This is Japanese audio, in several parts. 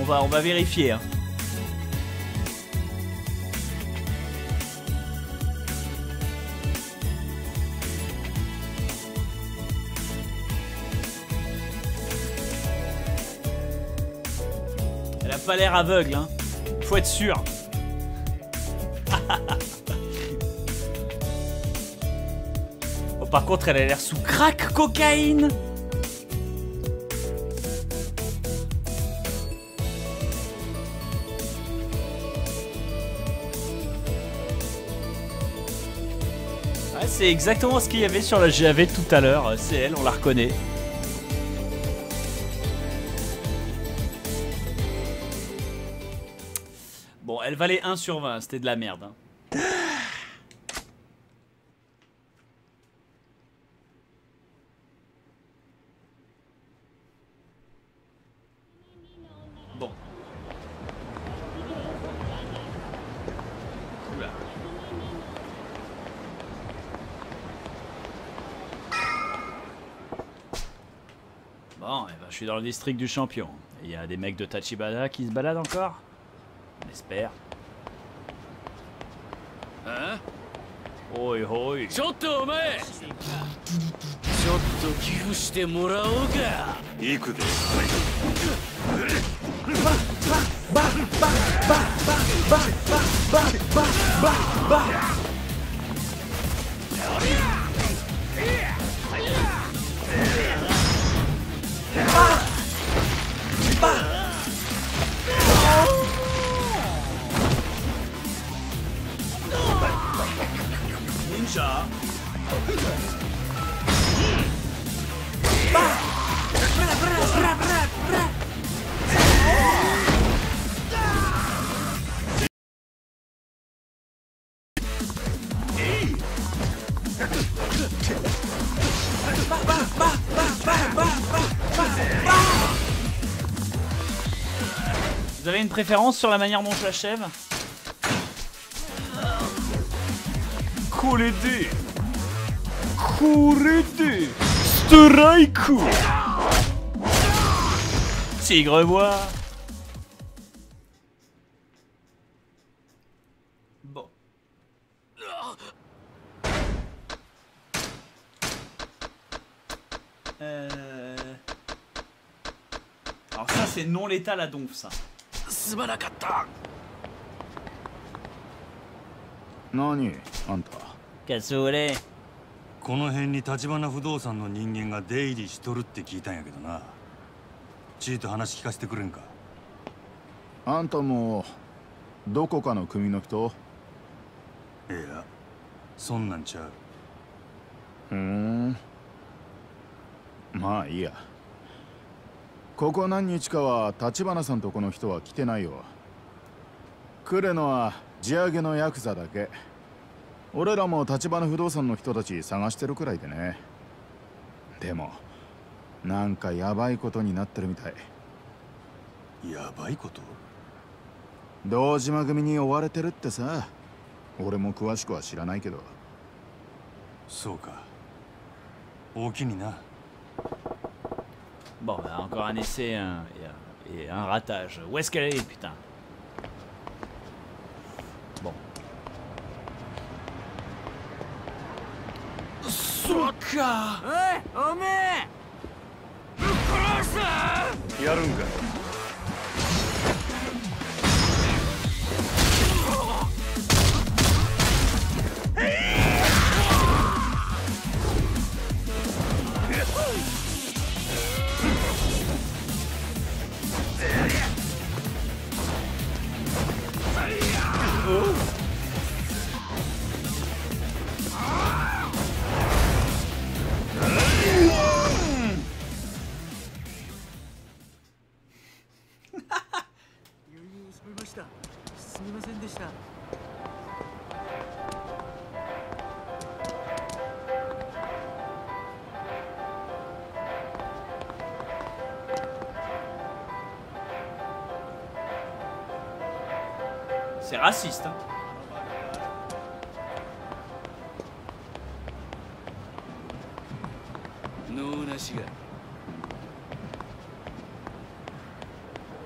On va vérifier. Hein. Elle a pas l'air aveugle, hein. Faut être sûr. Oh, par contre, elle a l'air sous crack cocaïne. Ouais, c'est exactement ce qu'il y avait sur la GAV tout à l'heure. C'est elle, on la reconnaît. Bon, elle valait 1 sur 20, c'était de la merde. Hein. Bon. Oula. Bon, eh ben, je suis dans le district du champion. Il y a des mecs de Tachibana qui se baladent encore? On espère. Hein? Oi oi. Chotto omae! Chotto kifu shite morao ka. Iku de. Ninja. Vous avez une préférence sur la manière dont je l'achève? Kurede Kurede Straiku Tigre bois. Bon. Alors ça c'est non létal à donf ça. Nani, anta? Kasure. この辺に橘不動産の人間が出入りしとるって聞いたんやけどな。ちいと話聞かせてくれんか。 あんたもどこかの組の人？ いや、そんなんちゃう。 まあいいや。ここ何日かは橘さんとこの人は来てないよ。来るのは地上げのヤクザだけ。俺らも橘不動産の人たち探してるくらいでね。でもなんかヤバいことになってるみたい。 やばいこと？ 堂島組に追われてるってさ。俺も詳しくは知らないけど。 そうか。大きにな。 Bon, bah, encore un essai et un ratage. Où est-ce qu'elle est, putain? Bon. Suka! Hey, Ome! Yarunga. すみませんでした。 C'est raciste, hein.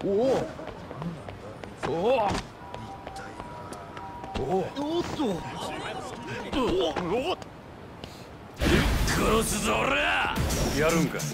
殺すぞ俺ら。 やるんか。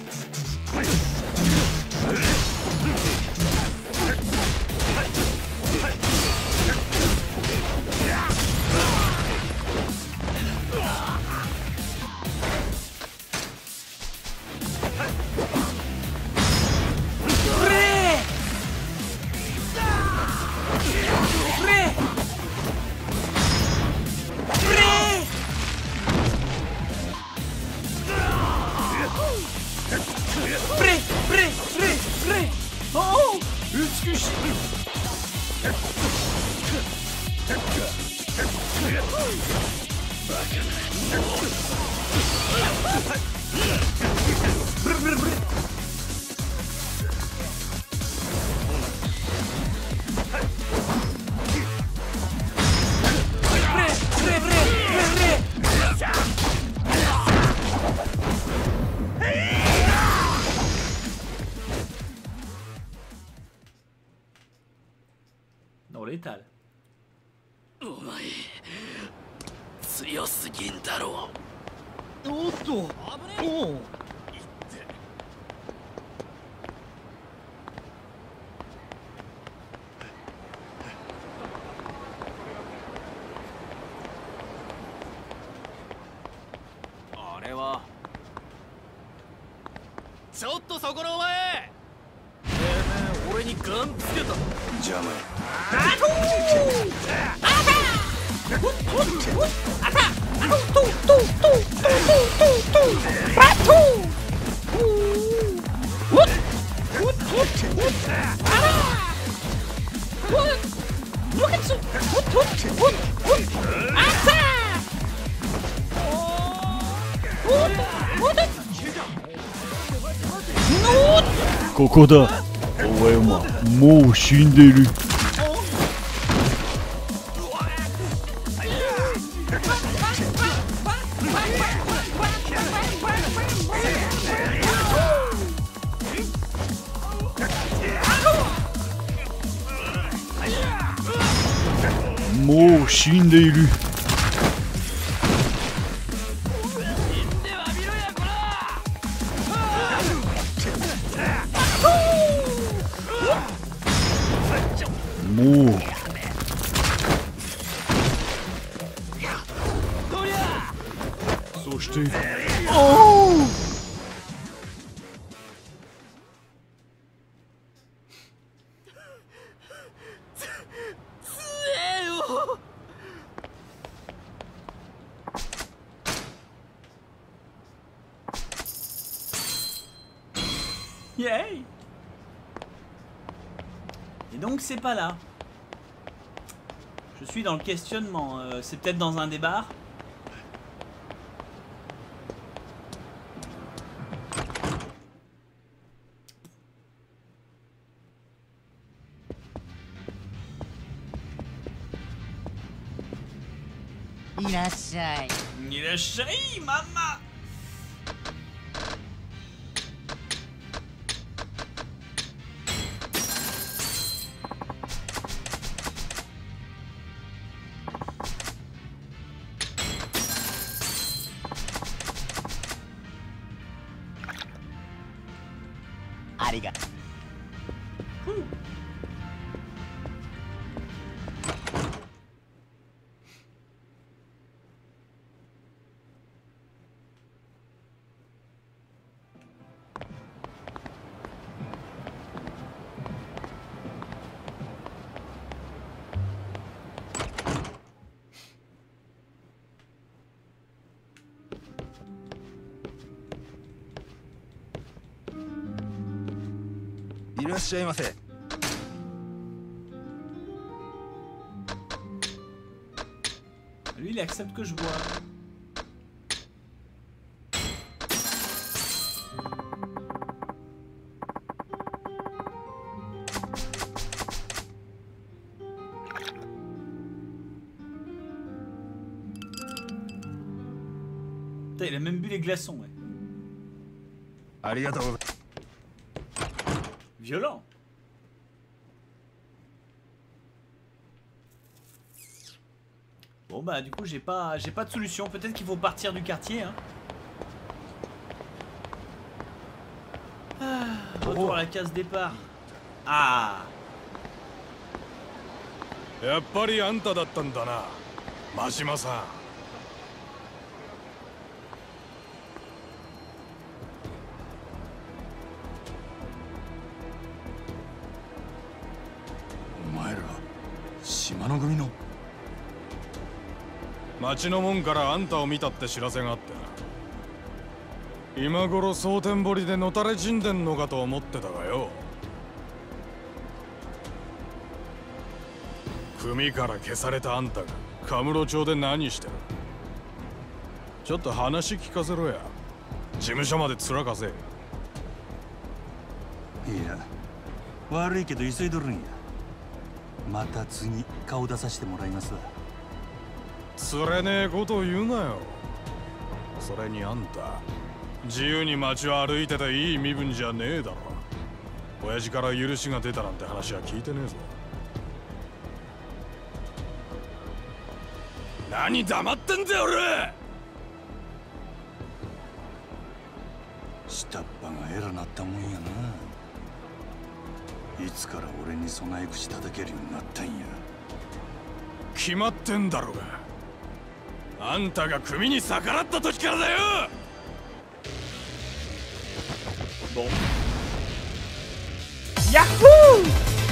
Non, létal. お前強すぎんだろう。 おっと、おう。 あれはちょっとそこのお前、俺にガンつけた。 邪魔や。 ここだ。お前はもう死んでいる。もう死んでいる。もうそしてYay! Et donc c'est pas là. Je suis dans le questionnement. C'est peut-être dans un des bars. Irashai. Irashai, maman! Arigato. Lui, il accepte que je bois. Putain, il a même bu les glaçons, ouais. Violent. Bon bah du coup j'ai pas de solution. Peut-être qu'il faut partir du quartier. Hein. Retour à la case départ. Ah. やっぱりあんただったんだな、真島さん。 お前ら島の組の。 町の門からあんたを見たって知らせがあってな。今頃蒼天堀でのたれ死んでんのかと思ってたがよ。組から消されたあんたがカムロ町で何してる？ちょっと話聞かせろや。事務所まで面かせ。 いや、悪いけど急いどるんや。また次顔出させてもらいますわ。 つれねえこと言うなよ。それにあんた自由に街を歩いてていい身分じゃねえだろ。親父から許しが出たなんて話は聞いてねえぞ。何黙ってんだよ俺。 下っ端が偉なったもんやな。いつから俺に備え口叩けるようになったんや。 決まってんだろうが。あんたが組に逆らった時からだよ。 Bon. Yahoo!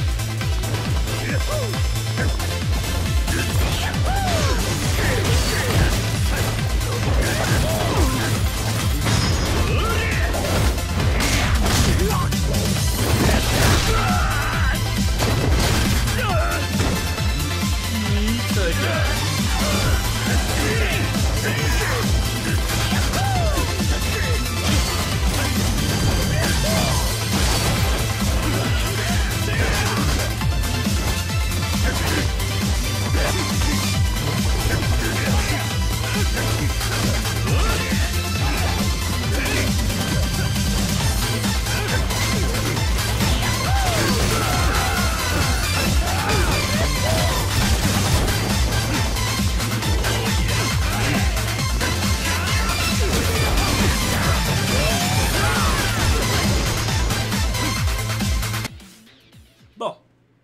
Bon.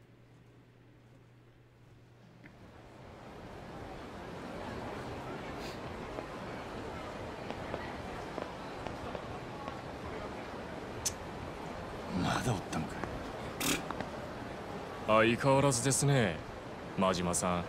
Mada 相変わらずですね、真島さん。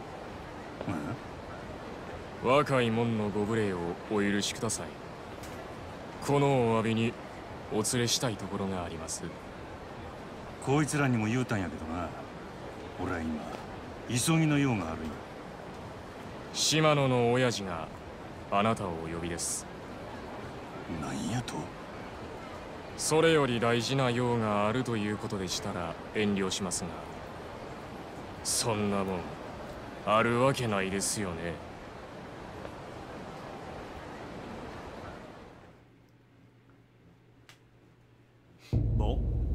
若い者のご無礼をお許しください。このお詫びにお連れしたいところがあります。 こいつらにも言うたんやけどな。俺は今急ぎの用があるんや。 島野の親父があなたをお呼びです。 なんやと？ それより大事な用があるということでしたら遠慮しますが、そんなもんあるわけないですよね。 Bon.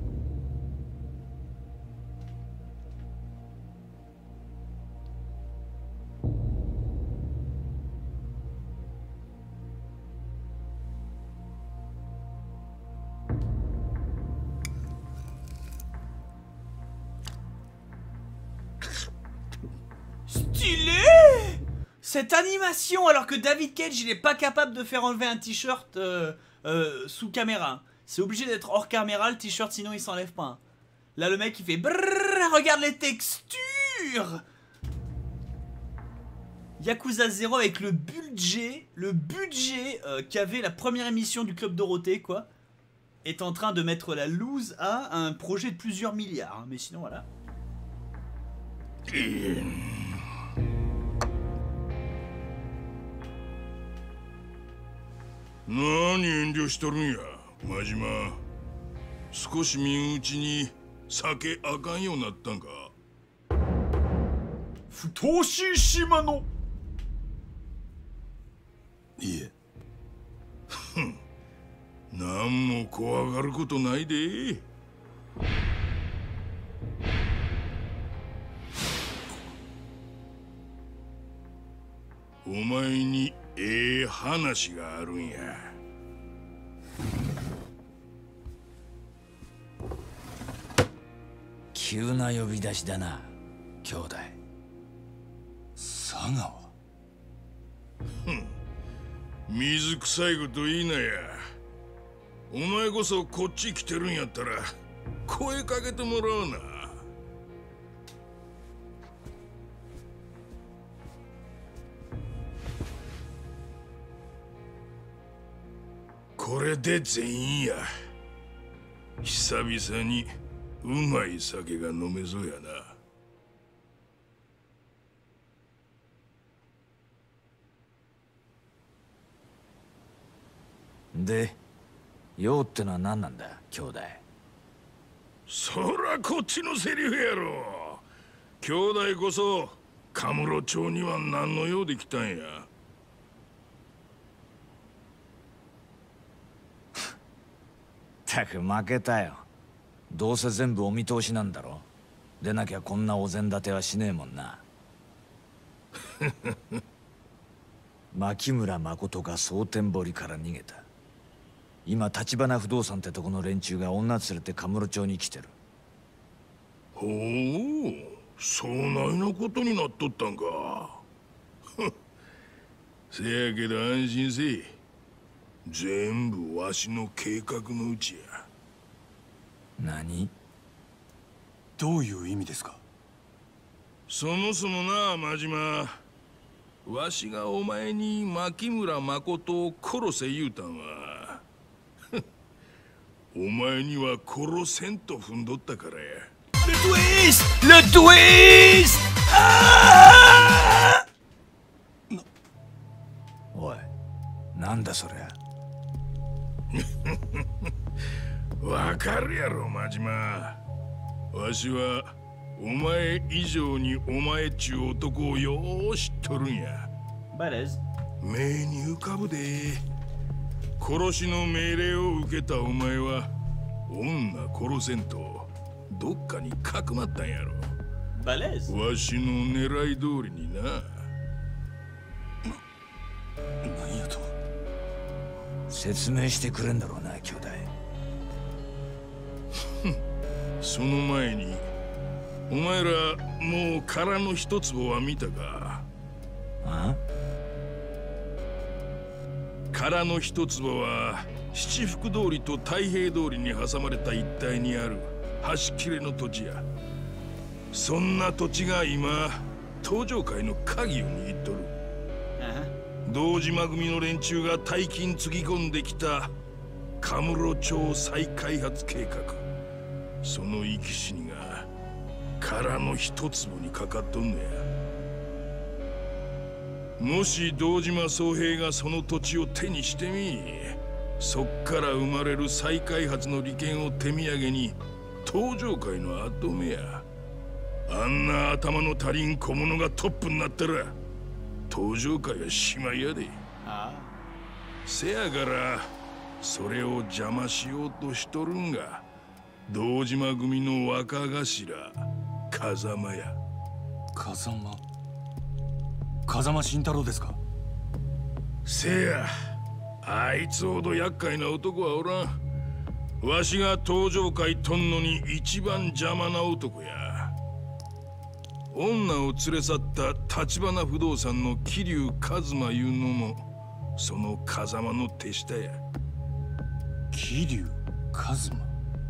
Stylé! Cette animation alors que David Cage il est pas capable de faire enlever un t-shirt sous caméra. C'est obligé d'être hors caméra le t-shirt sinon il s'enlève pas. Hein. Là le mec il fait brrr, regarde les textures. Yakuza 0 avec le budget qu'avait la première émission du Club Dorothée quoi, est en train de mettre la loose à un projet de plusieurs milliards. Hein. Mais sinon voilà. 何遠慮しとるんや、真島。少し身内に酒あかんようになったんか。 不等しい島の。 いえ。 なんも怖がることないで。 お前に話があるんや。 急な呼び出しだな、兄弟。 佐川。 水臭いこと言いなや。お前こそこっち来てるんやったら声かけてもらうな。これで全員や。久々にうまい酒が飲めそうやな。 で、用ってのは何なんだ、兄弟。 そらこっちのセリフやろ。兄弟こそカムロ町には何の用で来たんや。 たく負けたよ。どうせ全部お見通しなんだろ。でなきゃこんなお膳立てはしねえもんな。牧村誠が蒼天堀から逃げた。今橘不動産ってとこの連中が女連れてカムロ町に来てる。 ほう、そないなことになっとったんか。せやけど安心せい。全部わしの計画のうちや。 何？ どういう意味ですか？ そもそもな、真島。わしがお前に牧村誠を殺せ言うたんはお前には殺せんと踏んどったからや。 Le twist! おい、なんだそりゃ。 わかるやろ、真島。わしはお前以上にお前っちゅう男をよう知っとるんや。目に浮かぶで。殺しの命令を受けたお前は女殺せんとどっかにかくまったんやろ。わしの狙い通りにな。 何やと。 説明してくれんだろうな、兄弟。 その前にお前らもう殻の一坪は見たか？ あ？ 殻の一坪は七福通りと太平通りに挟まれた一帯にある端切れの土地や。そんな土地が今東上界の鍵を握っとる。堂島組の連中が大金つぎ込んできたカムロ町再開発計画。その生き死にが殻の一坪にかかっとんのや。もし堂島宗平がその土地を手にしてみ、そっから生まれる再開発の利権を手土産に東上界の跡目や。あんな頭の足りん小物がトップになったら東上界はしまいやで。せやからそれを邪魔しようとしとるんが堂島組の若頭風間や。 風間慎太郎ですか？ せや、あいつほど厄介な男はおらん。わしが東上界とんのに一番邪魔な男や。女を連れ去った橘不動産の桐生一馬いうのもその風間の手下や。 桐生一馬。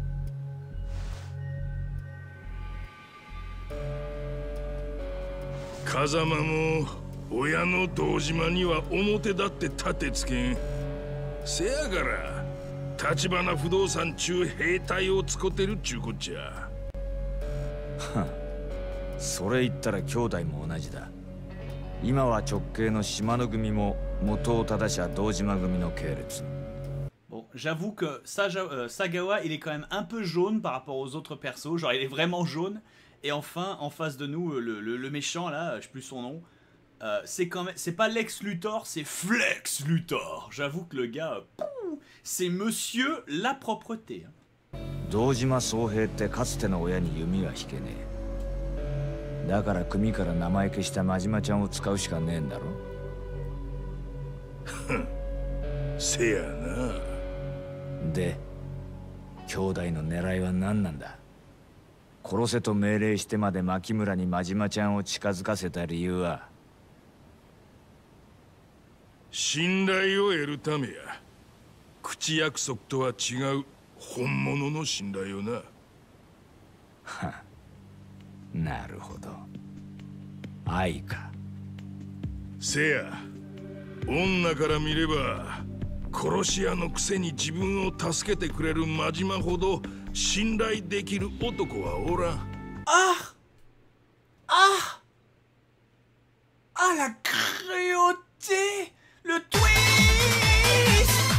風間も親の堂島には表だって立てつけん。せやから橘不動産中兵隊をつこてるっちゅうこっちゃ。 それ言ったら兄弟も同じだ。今は直系の島野組も元を正しゃ堂島組の系列。 Bon, j'avoue que Sagawa, il est quand même un peu jaune par rapport aux autres persos. Genre, il est vraiment jaune. Et enfin, en face de nous, le méchant là, je sais plus son nom. C'est quand même, c'est pas Lex Luthor, c'est Flex Luthor. J'avoue que le gars, c'est Monsieur la propreté. 堂島宗平ってかつての親に弓は引けねえ。だから組から名前消した真島ちゃんを使うしかねえんだろ。 せやな。 で兄弟の狙いは何なんだ？殺せと命令してまで牧村に真島ちゃんを近づかせた理由は？ 信頼を得るためや。口約束とは違う本物の信頼をな。 はなるほど、愛か。 せや、女から見れば殺し屋のくせに自分を助けてくれる真島ほど信頼できる男はおらん。 Ah la cruauté, le twist.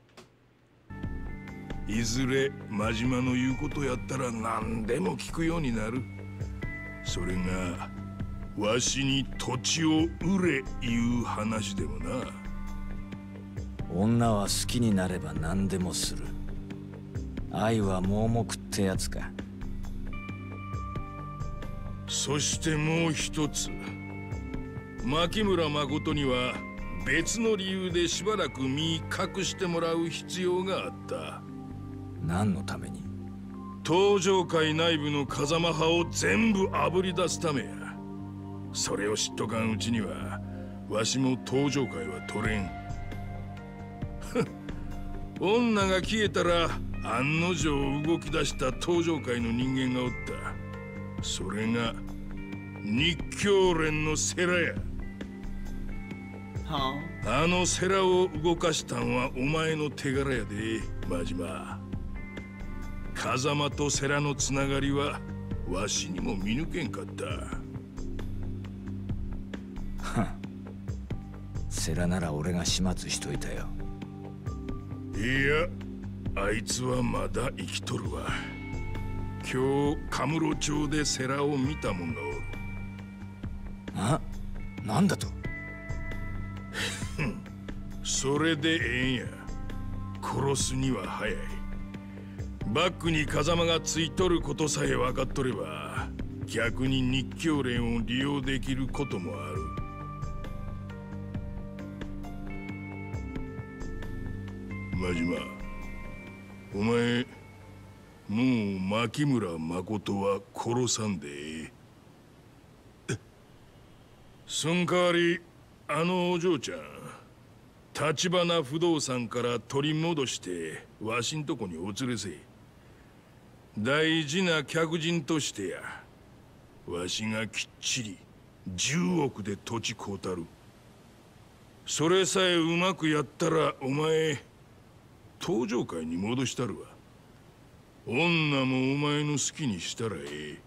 いずれ真島の言うことやったら何でも聞くようになる。それがわしに土地を売れいう話でもな。 女は好きになれば何でもする。愛は盲目ってやつか。 そしてもう一つ、牧村誠には別の理由でしばらく身隠してもらう必要があった。 何のために？ 東上界内部の風間派を全部あぶり出すためや。それを知っとかんうちにはわしも東上界は取れん。女が消えたら案の定動き出した東上界の人間がおった。それが日教連の世良や。あの世良を動かしたんはお前の手柄やで、真島。風間と世良のつながりはわしにも見抜けんかった。 世良なら俺が始末しといたよ。 いや、あいつはまだ生きとるわ。今日カムロ町で世良を見た者がおる。 あ、なんだと？ それでええんや。殺すには早い。バックに風間がついとることさえ分かっとれば、逆に日教連を利用できることもある。真島、お前もう牧村誠は殺さんでええ。そん代わりあのお嬢ちゃん、橘不動産から取り戻してわしんとこにお連れせえ。大事な客人としてや。わしがきっちり10億で土地買うたる。それさえうまくやったらお前東上界に戻したるわ。女もお前の好きにしたらええ。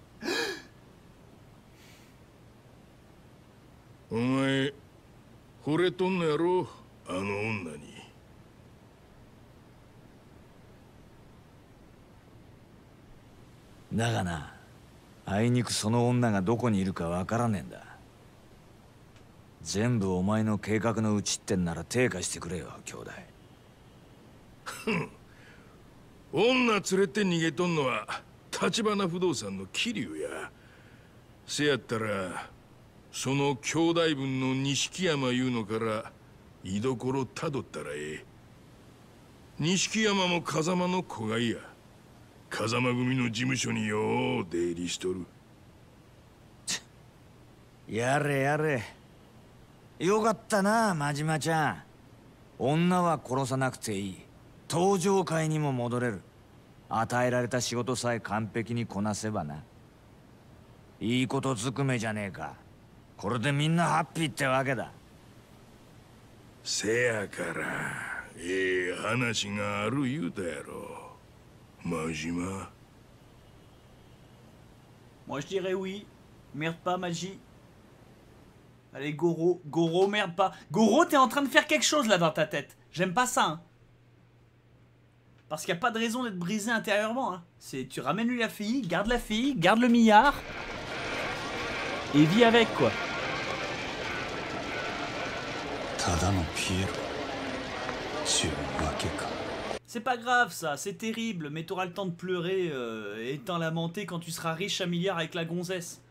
お前惚れとんのやろ、あの女に。 だがな、あいにくその女がどこにいるかわからねえんだ。全部お前の計画のうちってんなら手貸してくれよ、兄弟。 女連れて逃げとんのは橘不動産の桐生や。せやったらその兄弟分の錦山いうのから居所たどったらええ。錦山も風間の子がいや。風間組の事務所によう出入りしとる。 やれやれ、よかったな真島ちゃん。女は殺さなくていい。東上界にも戻れる。与えられた仕事さえ完璧にこなせばな。いいことずくめじゃねえか。これでみんなハッピーってわけだ。 せやからええ話がある言うたやろ、真島。 Moi je dirais oui. Merde pas, Magie. Allez, Goro. Goro, merde pas. Goro, t'es en train de faire quelque chose là dans ta tête. J'aime pas ça. Hein. Parce qu'il n'y a pas de raison d'être brisé intérieurement. Hein. Tu ramènes lui la fille, garde le milliard. Et vis avec, quoi. C'est pas grave ça, c'est terrible, mais t'auras le temps de pleurer et t'en lamenter quand tu seras riche à milliard avec la gonzesse.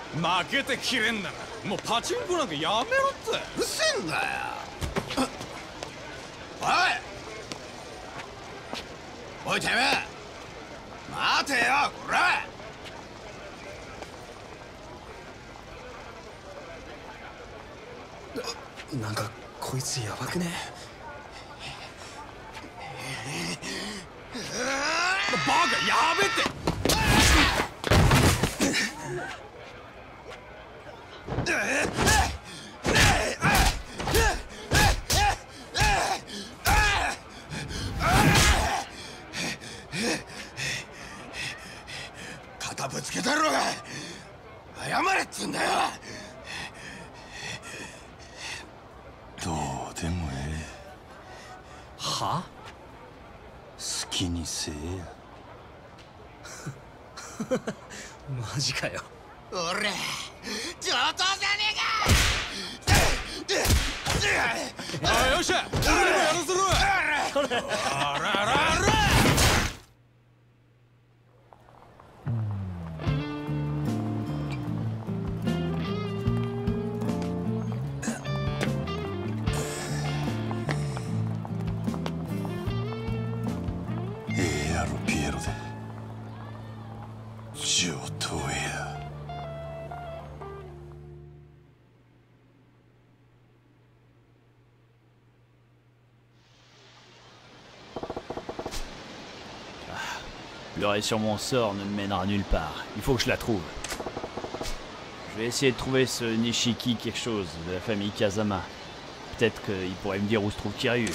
負けてきれんならもうパチンコなんかやめろって。 うるせえんだよ。おいおいてめえ待てよこら。 なんかこいつやばくね。 バカやべって。 肩ぶつけたろうが謝れっつんだよ。 どうでもええ。 は？ 好きにせえや。 マジかよ。 俺上等じゃねえか。 あよっしゃ俺もやらせろ。あらあらあら。 ええやろピエロで上等や。 Pleurer sur mon sort ne me mènera nulle part. Il faut que je la trouve. Je vais essayer de trouver ce Nishiki quelque chose de la famille Kazama. Peut-être qu'il pourrait me dire où se trouve Kiryu.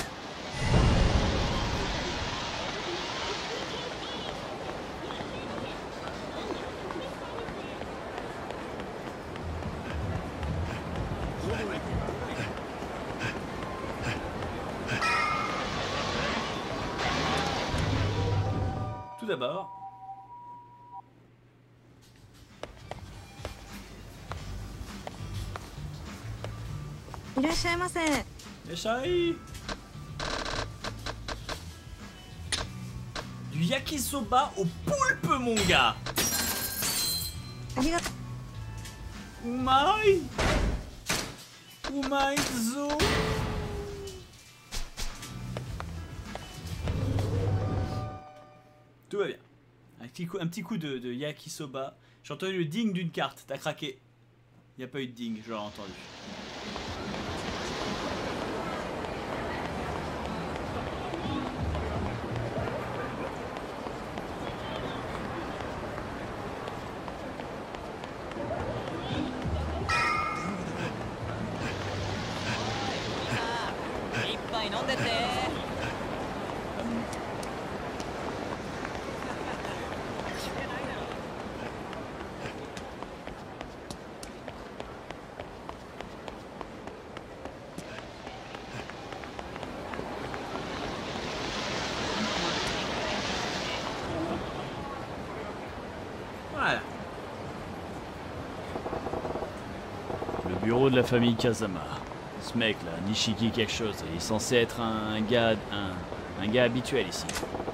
Tout d'abord, du yakisoba au poulpe, mon gars. Umai zo. Tout va bien. Un petit coup de yakisoba. J'ai entendu le ding d'une carte. T'as craqué. Il n'y a pas eu de ding, je l'ai entendu. Voilà. Le bureau de la famille Kazama. Ce mec là, Nishiki quelque chose, il est censé être un gars habituel ici.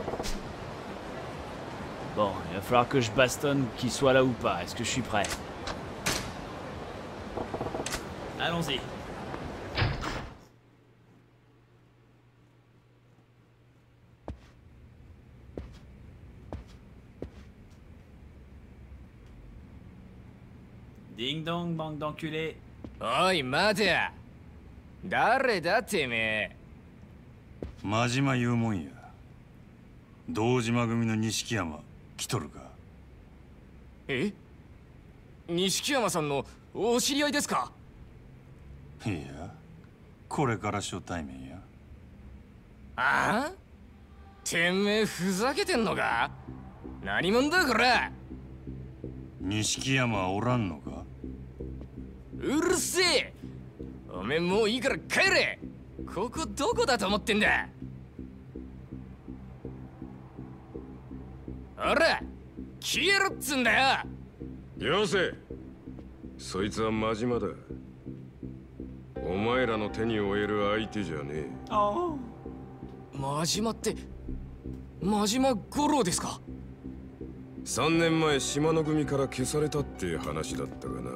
Bon, il va falloir que je bastonne qu'il soit là ou pas. Est-ce que je suis prêt? Allons-y. Ding dong, bande d'enculés. おい待てや。誰だてめえ。 真島言うもんや。堂島組の錦山来とるか。 え？錦山さんのお知り合いですか？ いや、これから初対面や。 ああ？てめえふざけてんのか？何者だこれ？ 錦山おらんのか？ うるせえ！おめえもういいから帰れ！ここどこだと思ってんだ？ほら消えろっつんだよ。 よせ、そいつは真島だ。お前らの手に負える相手じゃねえ。 真島って真島五郎ですか？ 3年前島の組から消されたって話だったがな。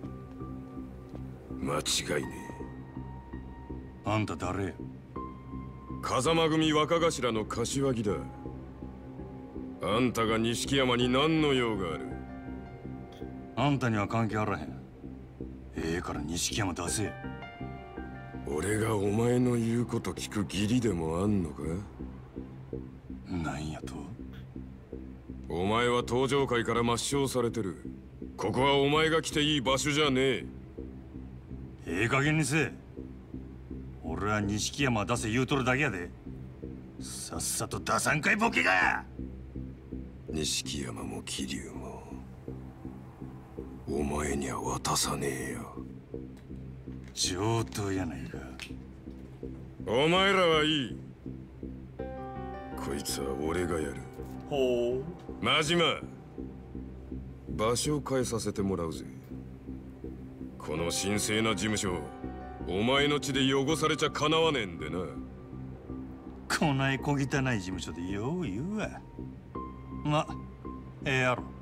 間違いねえ。あんた誰？ 風間組若頭の柏木だ。あんたが錦山に何の用がある？ あんたには関係あらへん。から錦山出せ。 俺がお前の言うこと聞く義理でもあんのか？ なんやと？ お前は登場界から抹消されてる。ここはお前が来ていい場所じゃねえ。 ええ加減にせえ。俺は錦山出せ言うとるだけやで。さっさと出さんかいボケが。 錦山も桐生もお前には渡さねえよ。 上等やないか。 お前らはいい。こいつは俺がやる。 ほう。 真島、場所を変えさせてもらうぜ。この神聖な事務所、お前の血で汚されちゃかなわねえんでな。 こない小汚い事務所でよう言うわ。ま、ええやろ。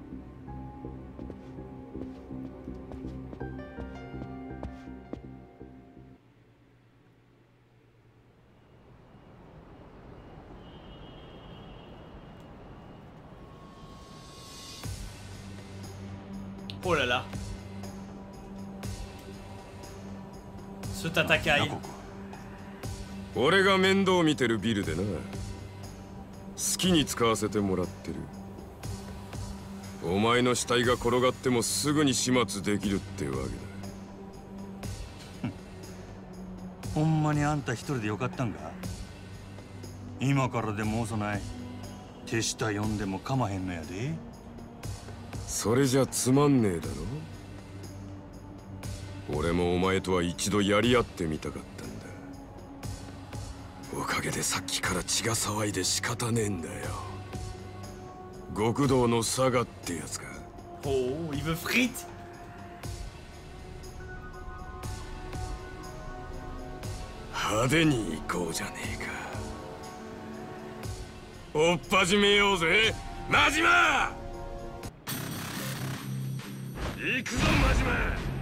Oh là là. Ce Tatakai. 俺が面倒見てるビルでな。好きに使わせてもらってる。お前の死体が転がってもすぐに始末できるってわけだ。 ほんまにあんた一人でよかったんか？今からでも遅ない。手下呼んでもかまへんのやで。 それじゃつまんねえだろ。俺もお前とは一度やり合ってみたかったんだ。おかげでさっきから血が騒いで仕方ねえんだよ。極道の佐賀ってやつか。 おお、il veut frites。 派手に行こうじゃねえか。追っ始めようぜ、真島。行くぞ真島。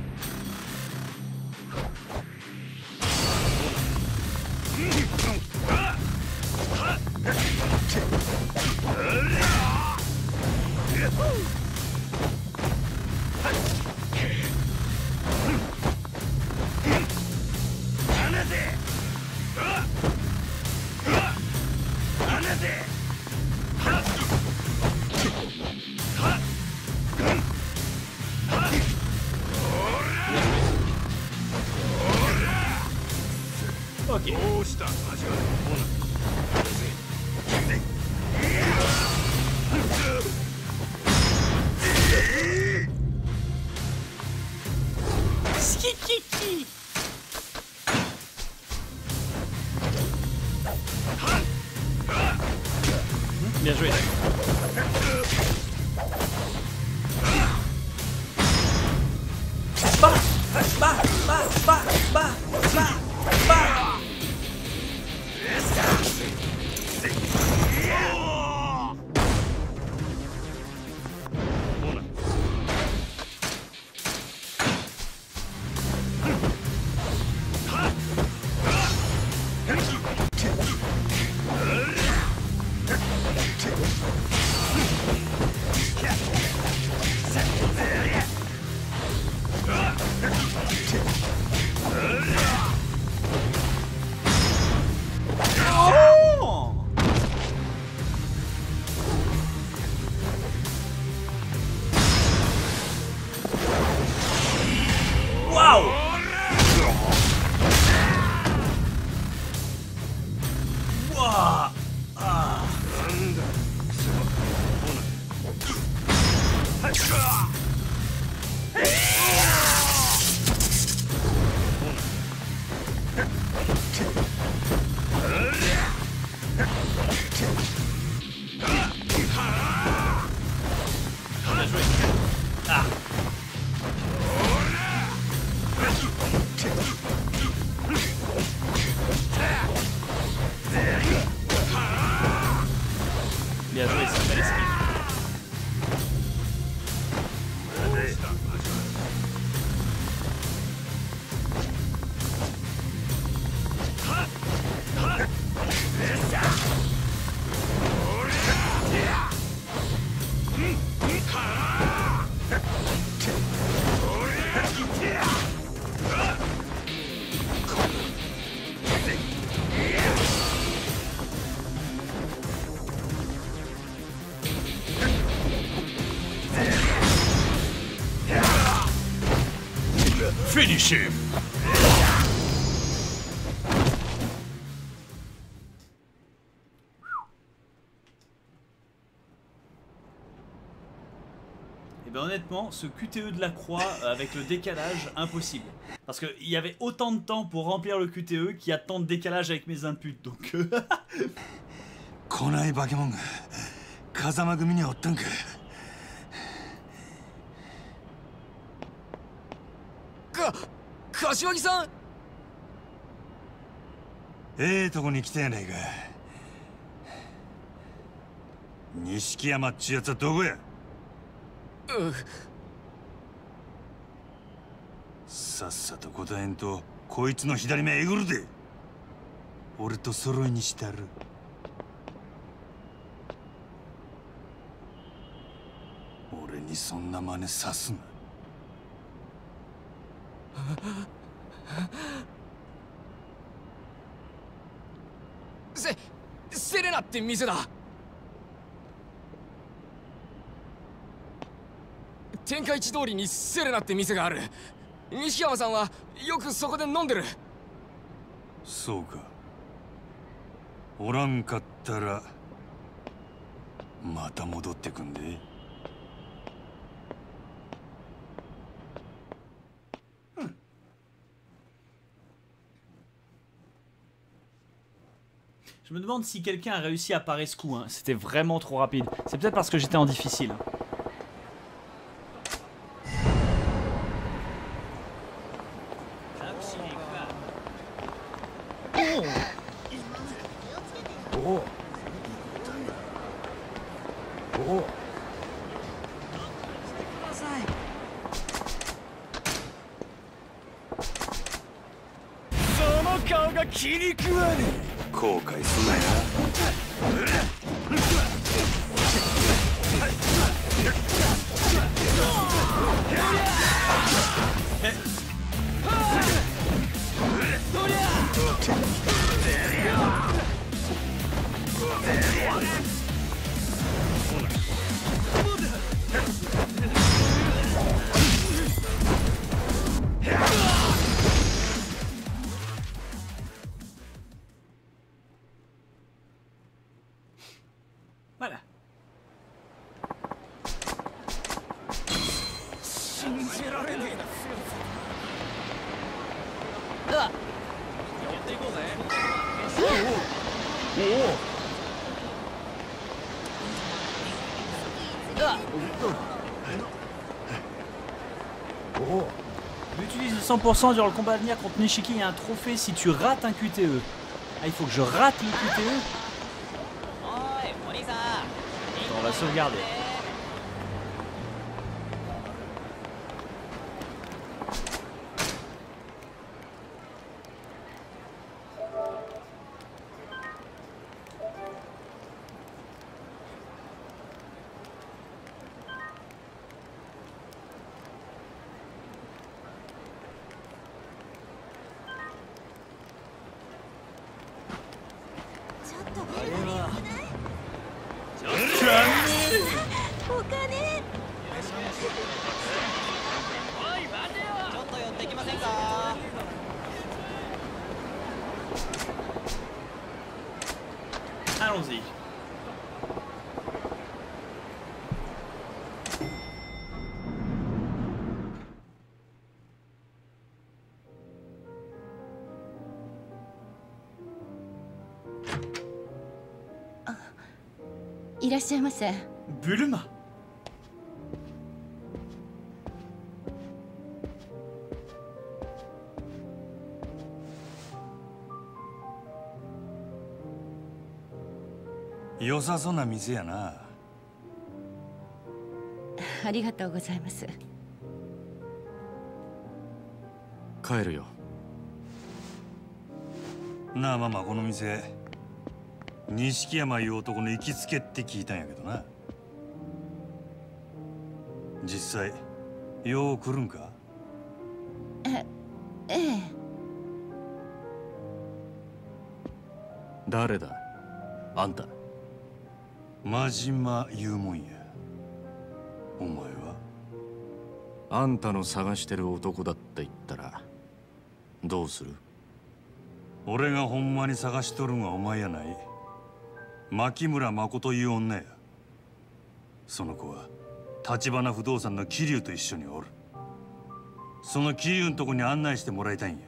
どうした始まる。 Bien joué. Bah, bah, bah, bah, bah, bah, bah. Bien joué, c'est une belle esquive. Finish him! Et ben honnêtement, ce QTE de la croix avec le décalage, impossible. Parce qu'il y avait autant de temps pour remplir le QTE qu'il y a tant de décalage avec mes inputs, donc... 来ない化け物が風間組にはおったんか。 柏木さん。 ええとこに来たやないか。錦山っちゅうやつはどこや。さっさと答えんとこいつの左目えぐるで。俺と揃いにしたる。俺にそんな真似さすな。 セレナって店だ。天下一通りにセレナって店がある。西山さんはよくそこで飲んでる。 そうか。おらんかったらまた戻ってくんで。 Je me demande si quelqu'un a réussi à parer ce coup, hein. C'était vraiment trop rapide. C'est peut-être parce que j'étais en difficile. Oh. 後悔すなや。 Voilà. Utilise 100% durant le combat à venir contre Nishiki. Il y a un trophée si tu rates un QTE. Ah, il faut que je rate le QTE. On va sauvegarder. Allons-y. Bulma. « 良さそうな店やな。 ありがとうございます。 帰るよ。 なあママ、この店錦山いう男の行きつけって聞いたんやけどな。実際よう来るんか？ ええ。 誰だあんた？ 真島言うもんや。お前は？ あんたの探してる男だって言ったらどうする？ 俺がほんまに探しとるんはお前やない。牧村誠いう女や。その子は橘不動産の桐生と一緒におる。その桐生のとこに案内してもらいたいんや。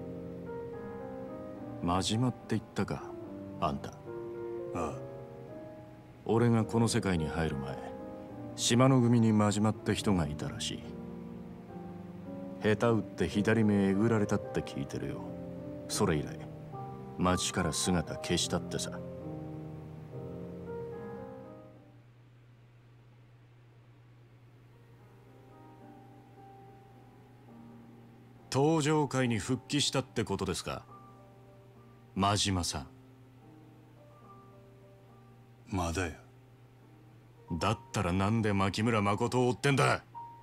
真島って言ったかあんた。 ああ。 俺がこの世界に入る前、島の組に真島って人がいたらしい。下手打って左目えぐられたって聞いてるよ。それ以来町から姿消したってさ。登場界に復帰したってことですか、真島さん。 まだや。 だったらなんで牧村誠を追ってんだ？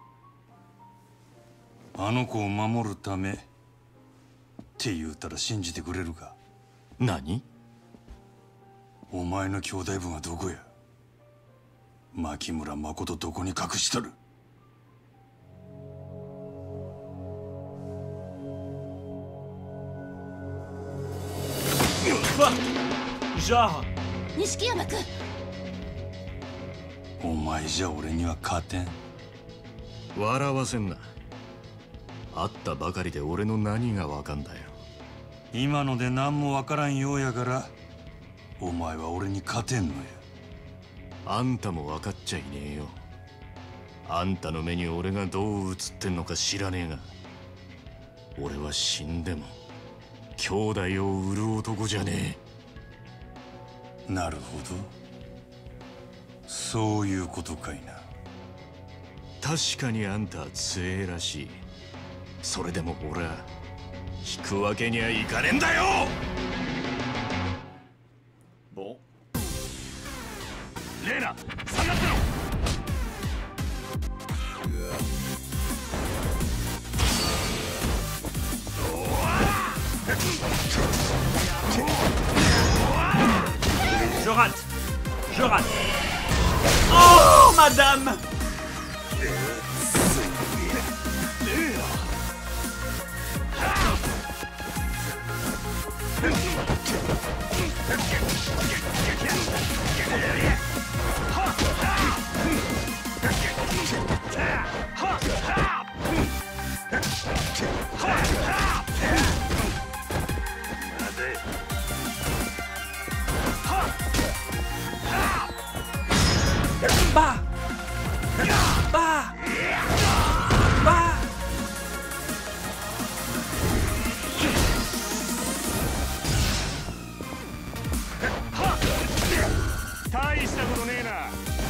あの子を守るためって言うたら信じてくれるか？ 何？ お前の兄弟分はどこや？牧村誠どこに隠しとる？ 錦山君。 お前じゃ俺には勝てん。 笑わせんな。会ったばかりで俺の何がわかんだよ。 今ので何もわからんようやから、お前は俺に勝てんのや。 あんたも分かっちゃいねえよ。あんたの目に俺がどう映ってんのか知らねえが、俺は死んでも兄弟を売る男じゃねえ。なるほど、そういうことかいな。 確かにあんたは強えらしい。それでも俺は引くわけにはいかねえんだよ。 ボレーナ、下がってろ。 Je rate. Je rate. Oh, madame. Bah! Bah! Bah! 大したことねえな。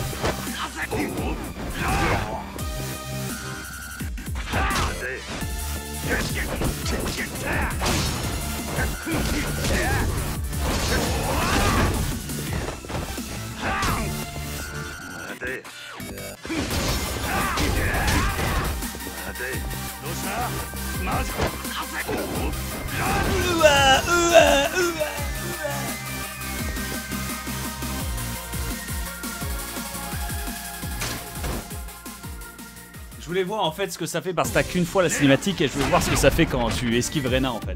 どうした？マジか。 うわうわうわ。Je voulais voir en fait ce que ça fait parce que t'as qu'une fois la cinématique et je voulais voir ce que ça fait quand tu esquives Reyna en fait.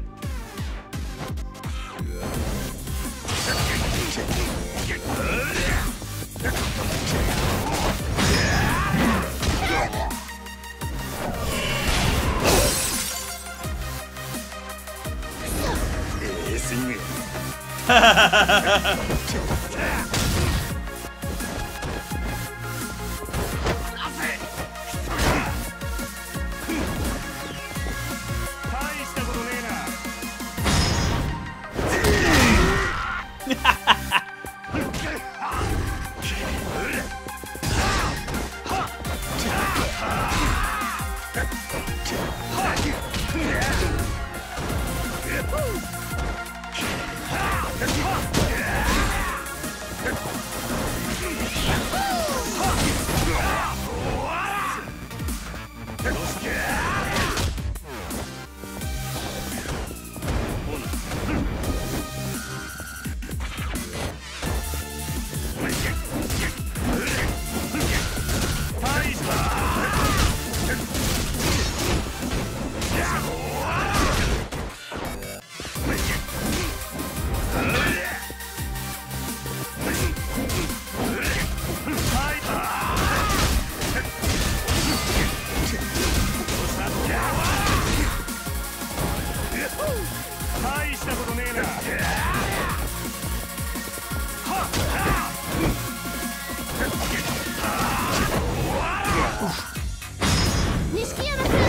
錦山君。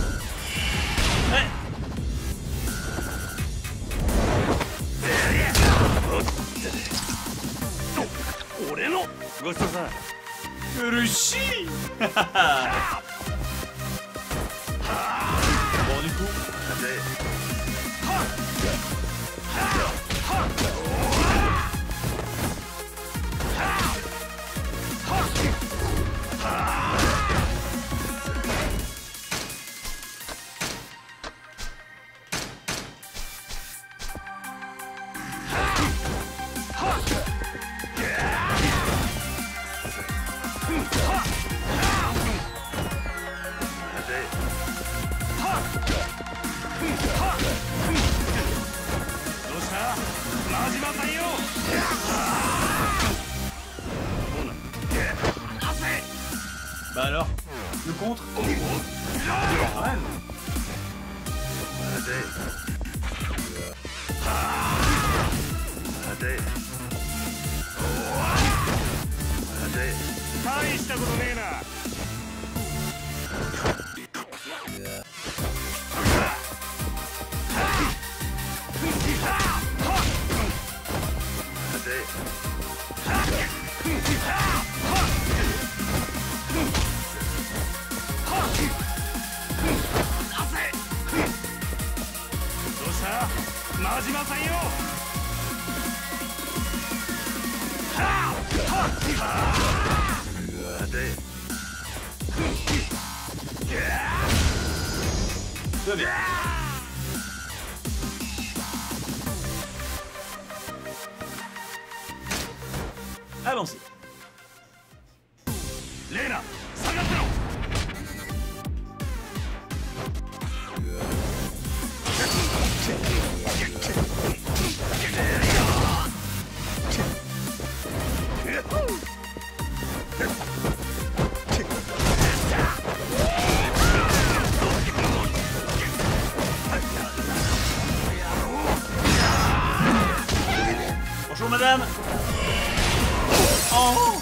俺のごちそうさん。 うるしい。Bah alors, le contre. Allons-y. Lena, 下がってろ。 Bonjour madame. Oh.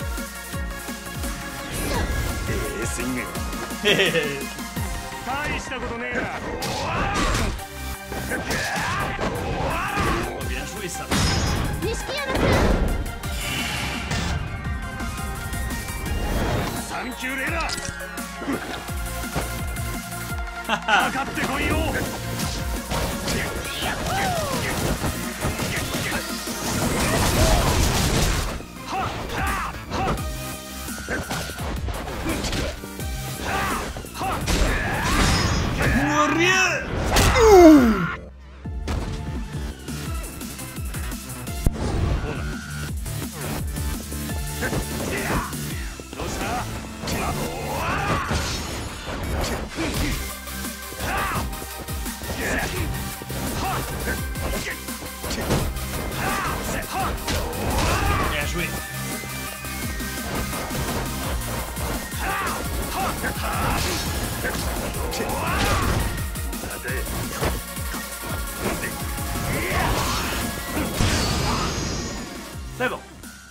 Bien joué ça. Thank you, Lena. かかってこいよ。 Bien joué. C'est bon.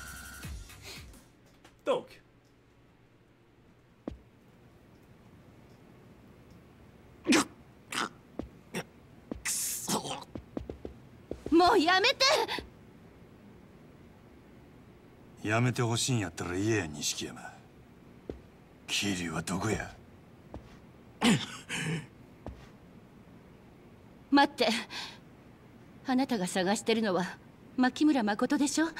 Donc. もうやめて。 やめてほしいんやったら言えや、錦山。桐生はどこや。 待って。あなたが探してるのは牧村誠でしょ。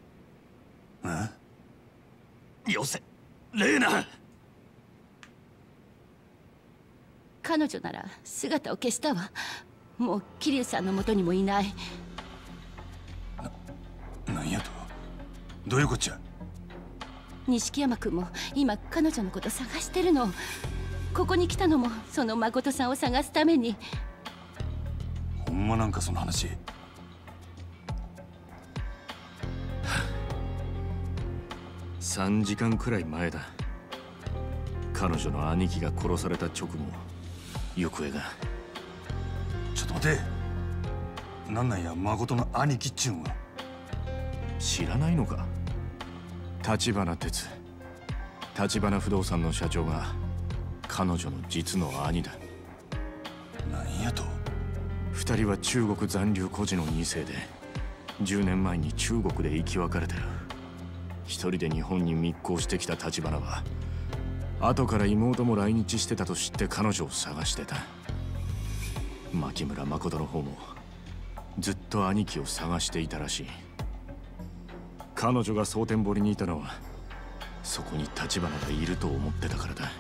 よせ、レーナ。 彼女なら姿を消したわ。もう桐生さんの元にもいない。 なんやと。どういうこっちゃ。 錦山君も今彼女のこと探してるの。ここに来たのもその誠さんを探すために。 ほんまなんかその話。 3時間くらい前だ。彼女の兄貴が殺された直後、行方が。 ちょっと待て。なんなんや、誠の兄貴っちゅうんは。 知らないのか。橘哲橘不動産の社長が彼女の実の兄だ。 何やと。 二人は中国残留孤児の2世で10年前に中国で生き別れてる。一人で日本に密航してきた橘は後から妹も来日してたと知って彼女を探してた。牧村誠の方もずっと兄貴を探していたらしい。彼女が蒼天堀にいたのはそこに橘がいると思ってたからだ。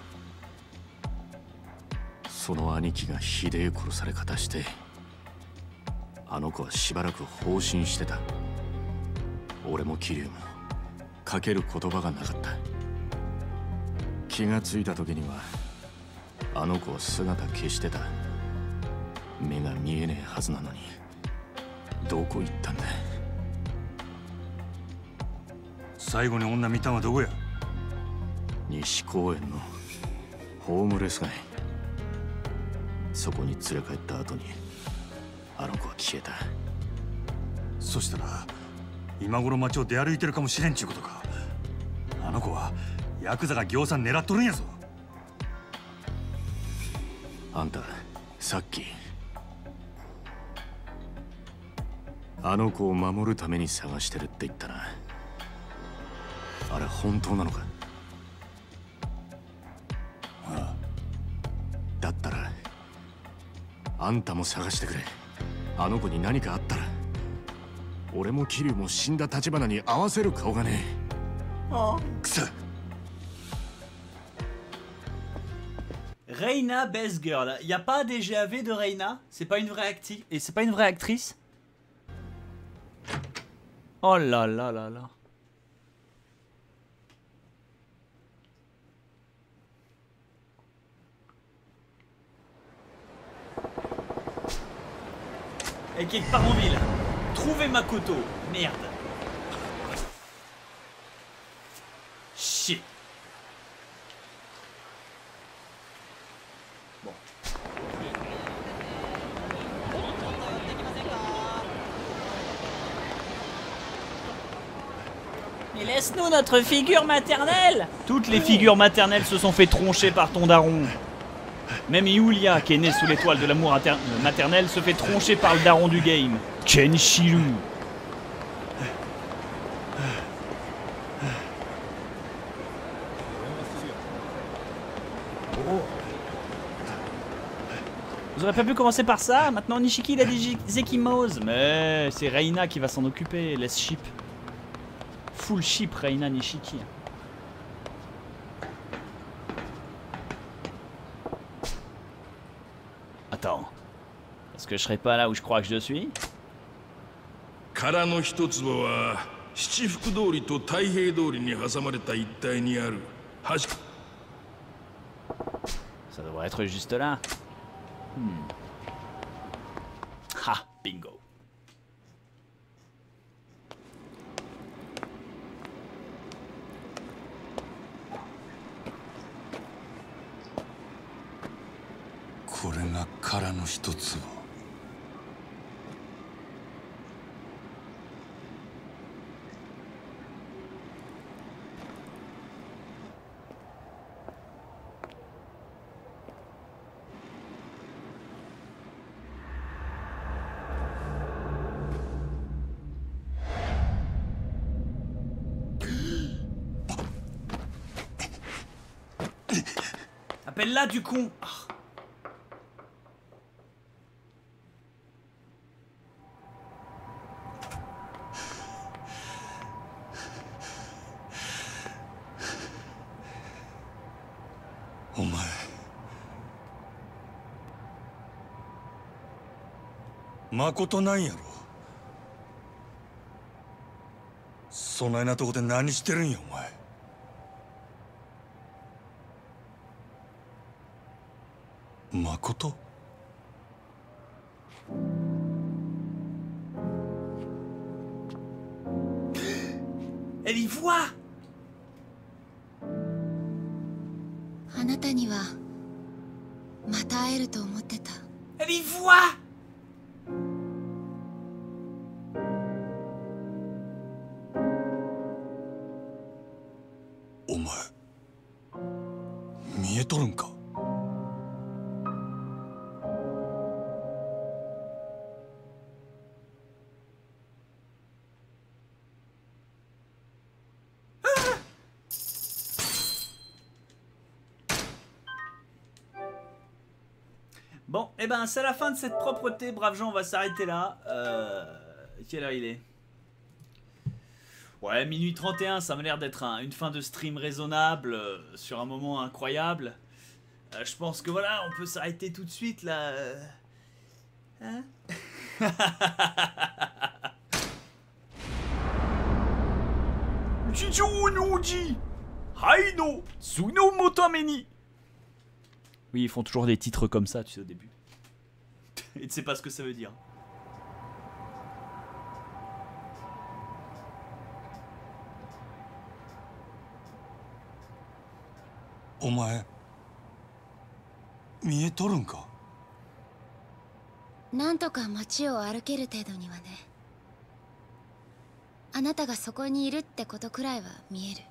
その兄貴がひでえ殺され方してあの子はしばらく放心してた。俺も桐生もかける言葉がなかった。気がついた時にはあの子は姿消してた。目が見えねえはずなのにどこ行ったんだ。 最後に女見たのはどこや。 西公園のホームレス街。そこに連れ帰った後にあの子は消えた。 そしたら今頃街を出歩いてるかもしれんちゅうことか。あの子はヤクザが行さん狙っとるんやぞ。 あんたさっきあの子を守るために探してるって言ったな。あれ本当なのか。 ああ。 だったらあんたも探してくれ。あの子に何かあったら俺も桐生も死んだ橘に合わせる顔がねえ。 ああ。 くそ。 Reina Best Girl. Y a pas des GAV de Reina? C'est pas une vraie actrice? Et c'est pas une vraie actrice? Oh là là là là. Et quelque part en ville. Trouvez Makoto. Merde. Shit. Bon. Mais laisse-nous notre figure maternelle. Toutes les figures maternelles se sont fait troncher par ton daron. Même Yulia, qui est née sous l'étoile de l'amour maternel, se fait troncher par le daron du game, Kenshiro. Oh. Vous auriez pas pu commencer par ça? Maintenant Nishiki il a dit Zekimose. Mais c'est Reina qui va s'en occuper, laisse ship. Full ship Reina Nishiki. Attends. Est-ce que je serai pas là où je crois que je suis? 殻の一坪は七福通りと太平通りに挟まれた一帯にある橋。 Ça devrait être juste là. Ha, bingo. Appelle-la du con. お前誠なんやろ。そないなとこで何してるんやお前。誠？ Elle y voit. あなたにはまた会えると思ってた。 Elle y voit. お前見えとるんか。 Bon, et ben c'est la fin de cette propreté, braves gens, on va s'arrêter là. Quelle heure il est? Ouais, minuit 31, ça m'a l'air d'être une fin de stream raisonnable, sur un moment incroyable. Je pense que voilà, on peut s'arrêter tout de suite là. Hein? Oui, ils font toujours des titres comme ça, tu sais, au début. Et tu sais pas ce que ça veut dire. Omae, 見えとるんか。 なんとか街を歩ける程度にはね。あなたがそこにいるってことくらいは見える。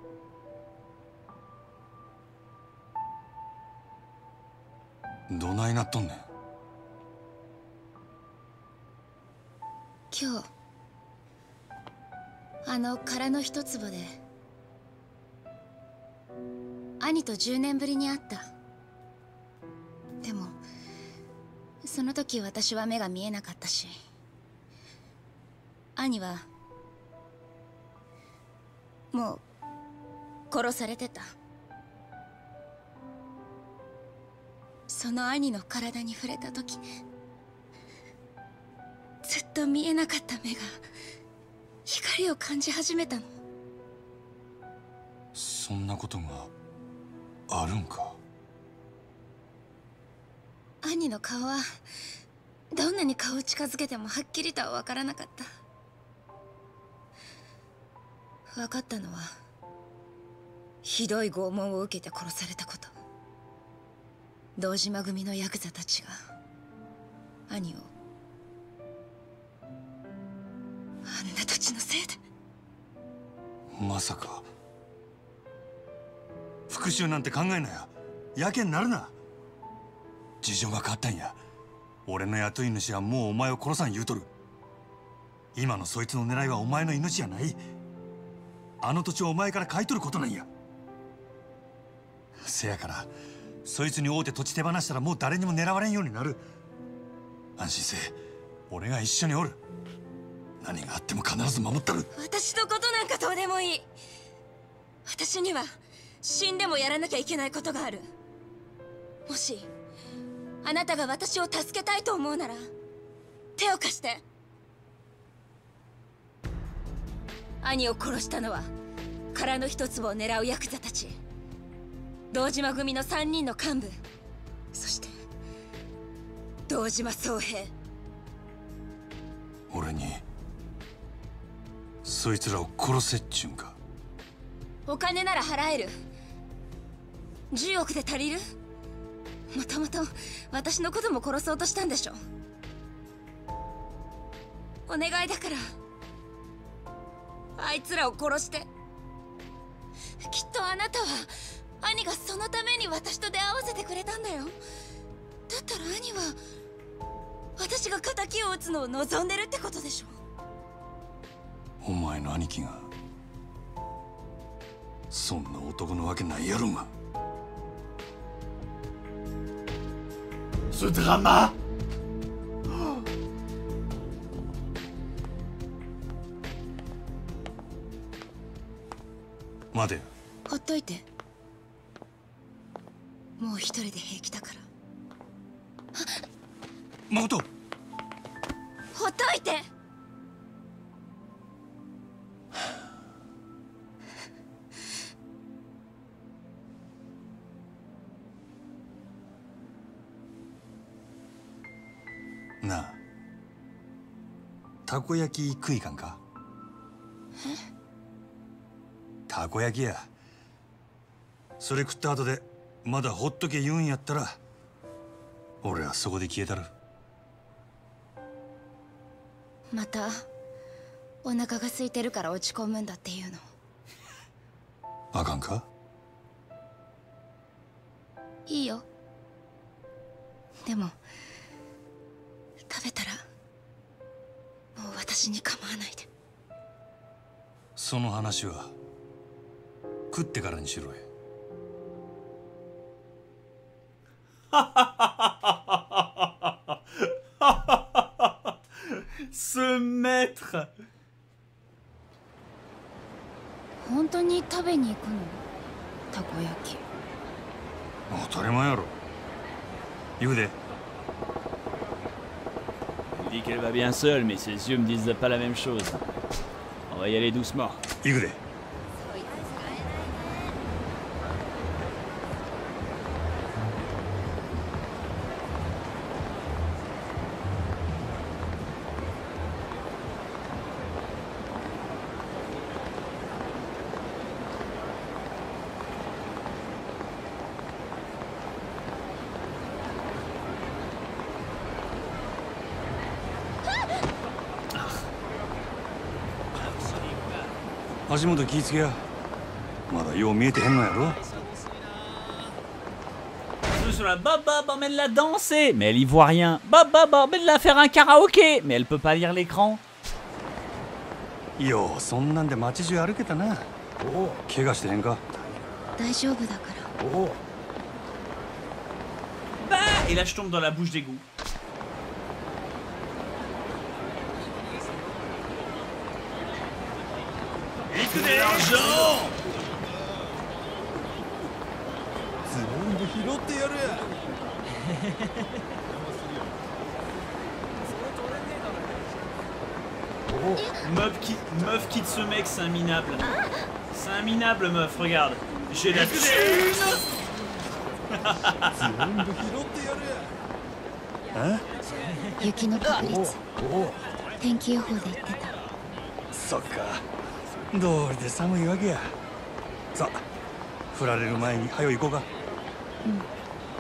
どないなっとんねん。 今日あの殻の一坪で兄と10年ぶりに会った。でもその時私は目が見えなかったし、兄はもう殺されてた。その兄の体に触れた時、ずっと見えなかった目が光を感じ始めたの。 そんなことがあるんか。 兄の顔はどんなに顔を近づけてもはっきりとは分からなかった。分かったのはひどい拷問を受けて殺されたこと。堂島組のヤクザたちが兄をあんなたちのせいで。 まさか復讐なんて考えなや。やけになるな。事情が変わったんや。俺の雇い主はもうお前を殺さん言うとる。今のそいつの狙いはお前の命じゃない。あの土地をお前から買い取ることなんや。せやからそいつに会うて土地手放したらもう誰にも狙われんようになる。安心せえ、俺が一緒におる。何があっても必ず守ったる。 私のことなんかどうでもいい。私には死んでもやらなきゃいけないことがある。もしあなたが私を助けたいと思うなら手を貸して。兄を殺したのは殻の一粒を狙うヤクザたち、堂島組の3人の幹部、そして堂島宗平。 俺にそいつらを殺せっちゅうんか。 お金なら払える。10億で足りる？もともと私のことも殺そうとしたんでしょ。お願いだからあいつらを殺して。きっとあなたは兄がそのために私と出会わせてくれたんだよ。だったら兄は私が敵を討つのを望んでるってことでしょ。 お前の兄貴がそんな男のわけないやろが。 Ce drama. 待て。 ほっといて。もう一人で平気だから。 誠。 ほっといて。 なあ、たこ焼き食いかんか。たこ焼きや。それ食った後でまだほっとけ言うんやったら俺はそこで消えたる。 またお腹が空いてるから落ち込むんだっていうの。 あかんか。 いいよ。でも食べたらもう私に構わないで。 その話は食ってからにしろよ。 Ce maître。 本当に食べに行くの？たこ焼き。 当たり前やろ。行くで。 Elle dit qu'elle va bien seule, mais ses yeux me disent pas la même chose. On va y aller doucement. 行くで。足元気ぃつけや。まだよう見えてへんのやろ。 Baba, emmène-la danser, mais elle y voit rien. Baba, emmène-la faire un karaoké, mais elle peut pas lire l'écran. ようそんなんで街中歩けたな。怪我してへんか？ 大丈夫だから。 Bah, et là je tombe dans la bouche d'égout. Que de l'argent! 全部拾ってやるや。 Meuf quitte ce mec, c'est un minable. C'est un minable, meuf, regarde. J'ai la thune. 全部拾ってやるや。 雪の確率、天気予報で言ってた。 そっか。どうりで寒いわけや。さあ、振られる前に早い行こうか。 うん。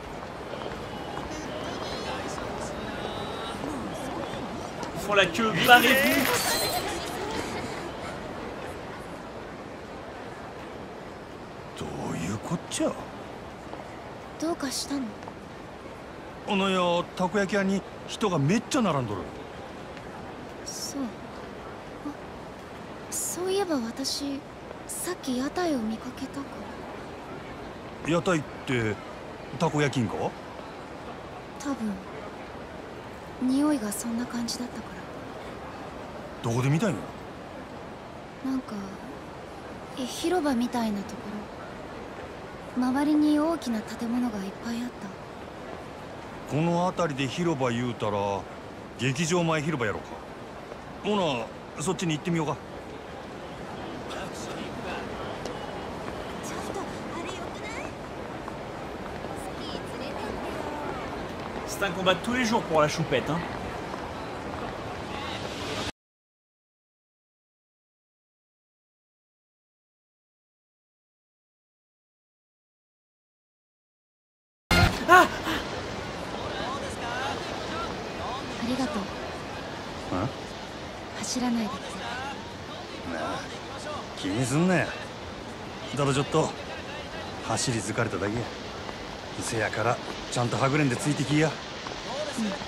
Font la queue, barrez-vous. どういうこっちゃ。 どうかしたの？ あのよ、たこ焼き屋に人がめっちゃ並んどる。 そう。そういえば私、さっき屋台を見かけたか。 屋台ってたこ焼きんか？ 多分匂いがそんな感じだったから。 どこで見たんや？ なんか広場みたいなところ、周りに大きな建物がいっぱいあった。 この辺りで広場言うたら劇場前広場やろか。ほなそっちに行ってみようか。 C'est un combat de tous les jours pour la choupette, hein. Ah! ありがとう。走らないでくれ。 なあ、気にすんなや。だろちょっと走り疲れただけや。せやからちゃんとはぐれんでついてきや。 ガッ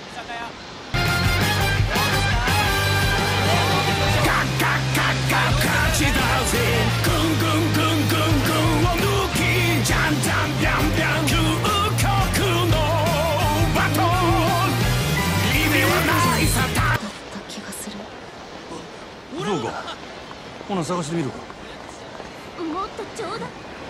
ガッガッガッ勝ちだぜ。グングングングングンを抜き、じゃんじゃんビャンビャン究極のバトル。意味はないさ。だった気がする。 そうか。ほな探してみるか。 もっとちょうだい。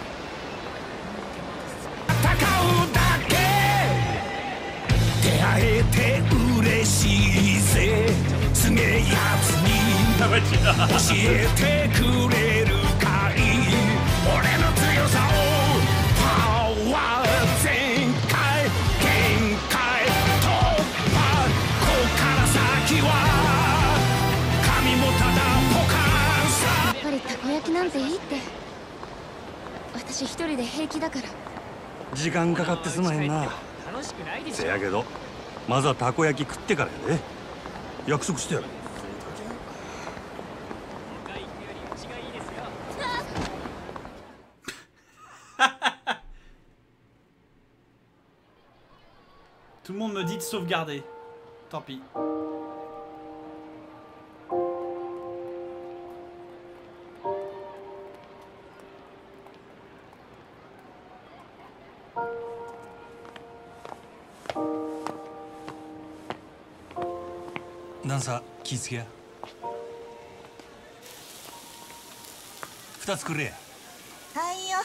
戦うだけ出会えて嬉しいぜ。すげえやつに教えてくれるかい。俺の強さをパワー全開限界突破。こっから先は神もただポカンさ。 やっぱりたこ焼きなんていいって。私一人で平気だから。 時間かかってすまへんな。せやけどまずはたこ焼き食ってからやで。約束してやる。 Tout le monde me dit de sauvegarder. Tant pis. 段差気付けや。2つくれや。 はいよ。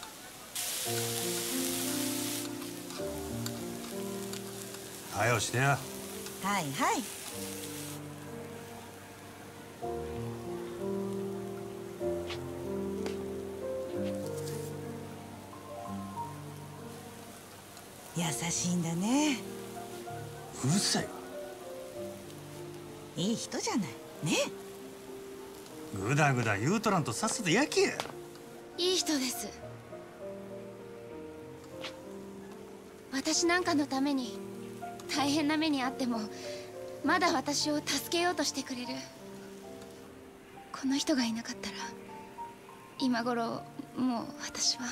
はよしてや。 はいはい。優しいんだね。 うるさいわ。 いい人じゃないね。 ぐだぐだ言うとらんとさっさと焼けや。 いい人です。私なんかのために大変な目にあってもまだ私を助けようとしてくれる。この人がいなかったら今頃もう私は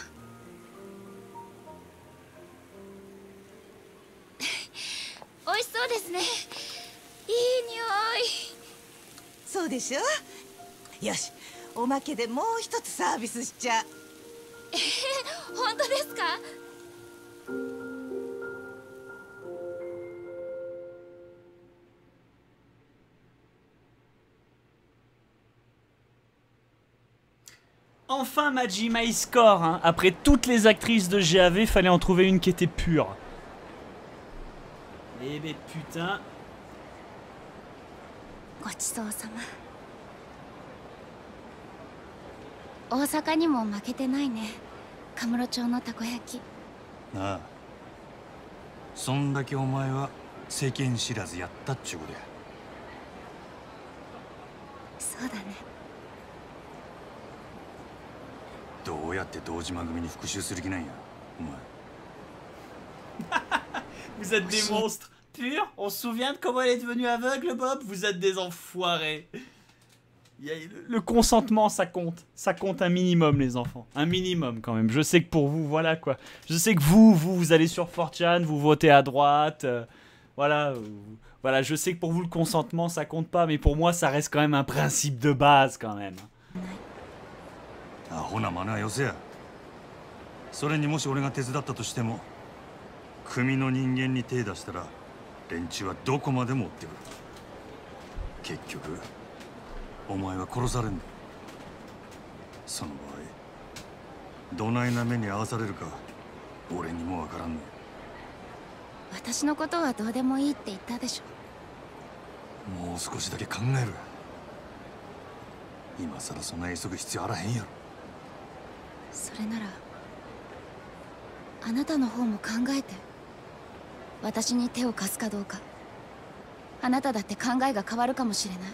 美味しそうですね。いい匂い。 そうでしょ。よし、おまけでもう一つサービスしちゃう。 本当ですか？ Enfin Majima il score, hein. Après toutes les actrices de GAV, fallait en trouver une qui était pure. Eh ben putain. ごちそうさま。大阪にも負けてないね。カムロ町のたこ焼き。 なあ。そんだけお前は世間知らずやったっちゅうことや。 そうだね。 どうやって堂島組に復讐する気なんや、お前。 Vous êtes des monstres purs. On se souvient de comment elle est devenue aveugle, Bob? Vous êtes des enfoirés. Le consentement, ça compte. Ça compte un minimum, les enfants. Un minimum, quand même. Je sais que pour vous, voilà, quoi. Je sais que vous allez sur 4chan, vous votez à droite. Voilà. Voilà, je sais que pour vous, le consentement, ça compte pas. Mais pour moi, ça reste quand même un principe de base, quand même. アホな真似はよせや。それにもし俺が手伝ったとしても組の人間に手出したら連中はどこまでも追ってくる。結局お前は殺されんだ。その場合どないな目に遭わされるか俺にもわからんね。 私のことはどうでもいいって言ったでしょ。もう少しだけ考える。今さらそんな急ぐ必要あらへんやろ。 それならあなたの方も考えて。私に手を貸すかどうか。あなただって考えが変わるかもしれない。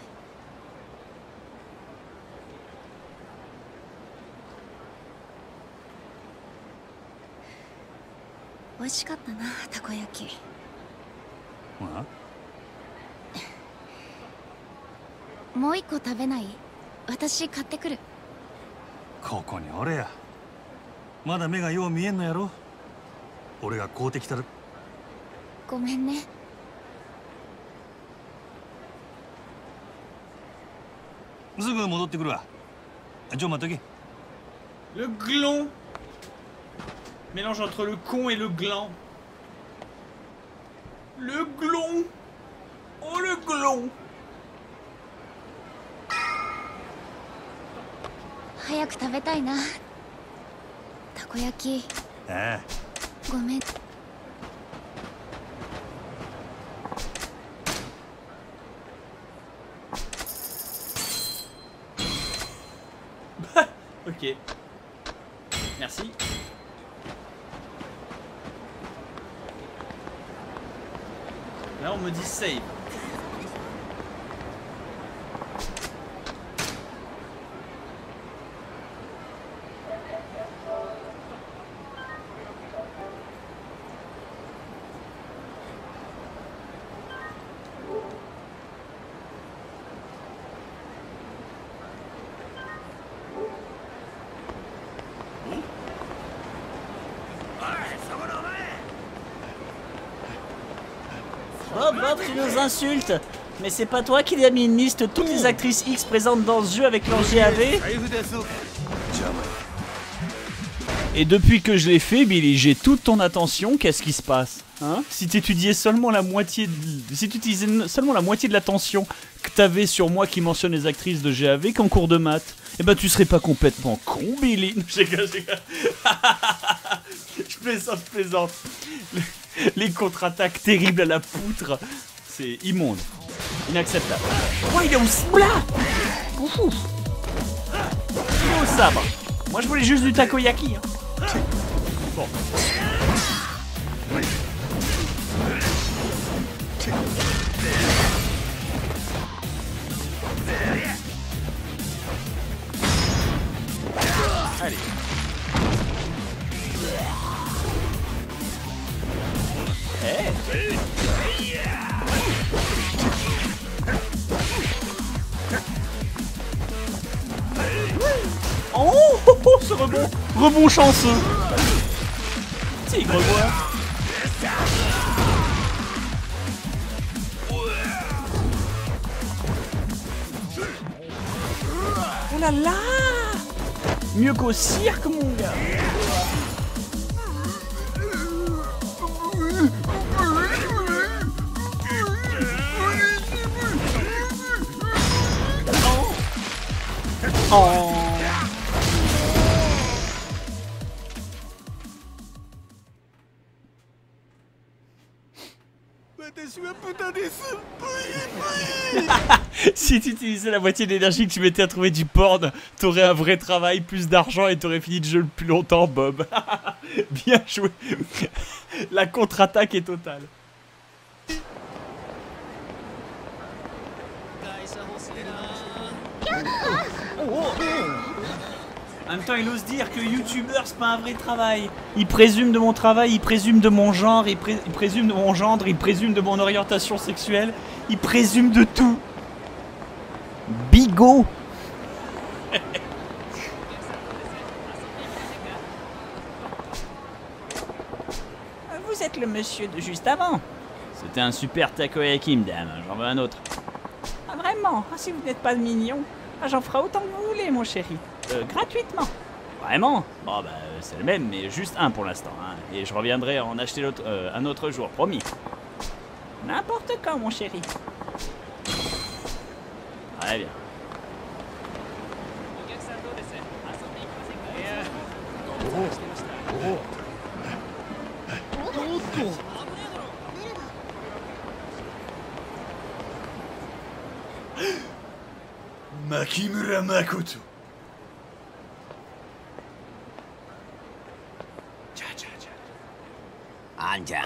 美味しかったな、たこ焼き。もう一個食べない？私買ってくる。 ここにおれや。まだ目がよう見えんのやろ。俺が買うてきたる。 ごめんね。 すぐ戻ってくるわ。ちょ待っとけ。 Le gland. Mélange entre le con et le gland. Le gland. Oh le gland. 早く食べたいな。たこ焼き。 ああ。 ごめん。 Ok. Merci. Là on me dit save. Bob, tu nous insultes. Mais c'est pas toi qui as mis une liste de toutes les actrices X présentes dans ce jeu avec leur GAV? Et depuis que je l'ai fait, Billy, j'ai toute ton attention, qu'est-ce qui se passe? Hein? Si tu utilisais seulement la moitié de l'attention que t'avais sur moi qui mentionne les actrices de GAV qu'en cours de maths, eh ben tu serais pas complètement con, Billy. Je plaisante. Les contre-attaques terribles à la poutre, c'est immonde. Inacceptable. Oh, il est au là. Ouf. Il est au sabre. Moi je voulais juste du takoyaki. Hein. Bon. Allez. Hey. Oh, ce rebond chanceux. Tigre bois. Oh là là. Mieux qu'au cirque, mon gars. Oh. Si tu utilisais la moitié de l'énergie que tu mettais à trouver du porn, t'aurais un vrai travail, plus d'argent et t'aurais fini le jeu le plus longtemps, Bob. Bien joué. La contre-attaque est totale. En même temps, il ose dire que youtubeur c'est pas un vrai travail. Il présume de mon travail, il présume de mon genre, il présume de mon gendre, il présume de mon orientation sexuelle, il présume de tout. Bigot. Vous êtes le monsieur de juste avant. C'était un super takoyaki, madame. J'en veux un autre. Ah, vraiment? Ah, si vous n'êtes pas mignon, ah, j'en ferai autant que vous voulez, mon chéri. Gratuitement. Vraiment? Bon, bah, c'est le même, mais juste un pour l'instant. Hein. Et je reviendrai en acheter un autre jour, promis. N'importe quand, mon chéri. Très bien. Makimura Makoto. あんちゃん。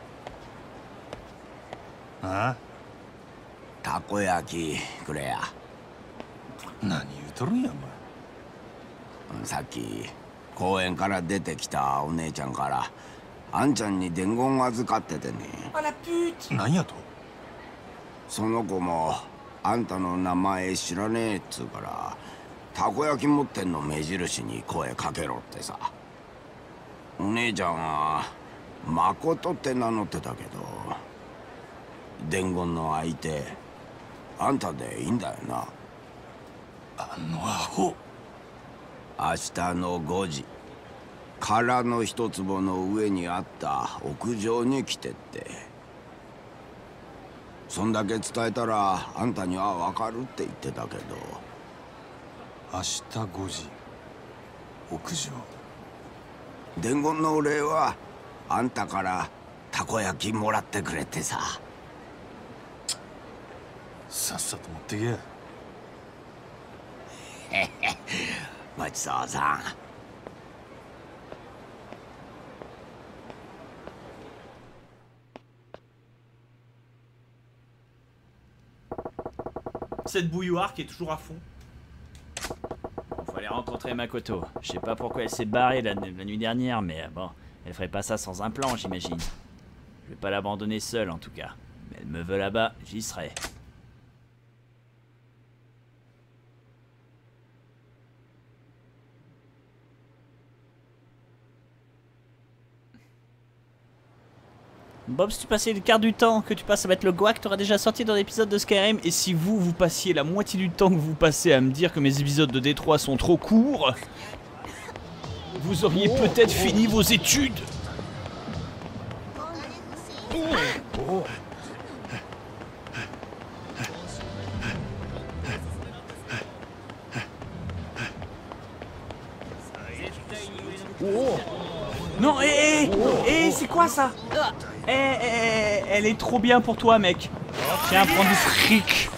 あ？ たこ焼きくれや。 何言うとるんやお前。 さっき公園から出てきたお姉ちゃんからあんちゃんに伝言預かっててね。 あらプーチ。 何やと？ その子もあんたの名前知らねえっつうからたこ焼き持ってんの目印に声かけろってさ。お姉ちゃんは誠って名乗ってたけど伝言の相手あんたでいいんだよな。 あのアホ。 明日の5時殻の一坪の上にあった屋上に来てって。そんだけ伝えたらあんたには分かるって言ってたけど。 明日5時屋上。 伝言のお礼はあんたからたこ焼きもらってくれってさ。 さっさと持ってけや。 ごちそうさん。 Cette bouilloire qui est toujours à fond. Faut aller rencontrer Makoto. Je sais pas pourquoi elle s'est barrée la nuit dernière, mais bon, elle ferait pas ça sans un plan, j'imagine. Je vais pas l'abandonner seule en tout cas. Mais elle me veut là-bas, j'y serai. Bob, si tu passais le quart du temps que tu passes à mettre le guac, t'auras déjà sorti dans l'épisode de Skyrim. Et si vous passiez la moitié du temps que vous passez à me dire que mes épisodes de Détroit sont trop courts, vous auriez peut-être fini vos études. Non, c'est quoi ça? Elle est trop bien pour toi, mec. Tiens, prends du fric.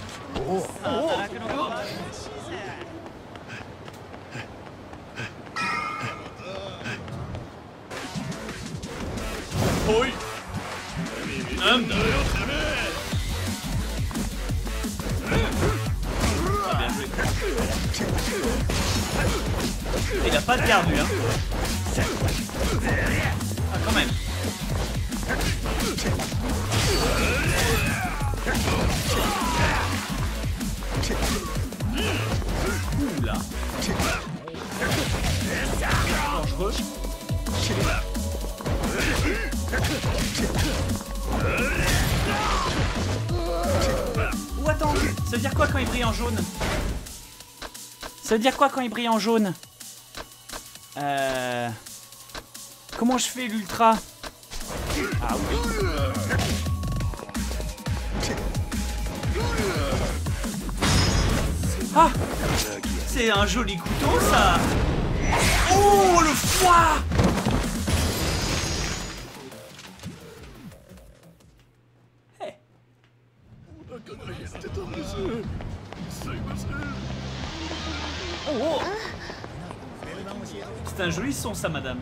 Il a pas de garde, lui, hein. Ah, quand même. Oula. Dangereux. Ou attends, ça veut dire quoi quand il brille en jaune? Ça veut dire quoi quand il brille en jaune? Comment je fais l'ultra? Ah oui. Ah! C'est un joli couteau ça! Oh le foie! Hey. Oh! C'est un joli son ça, madame.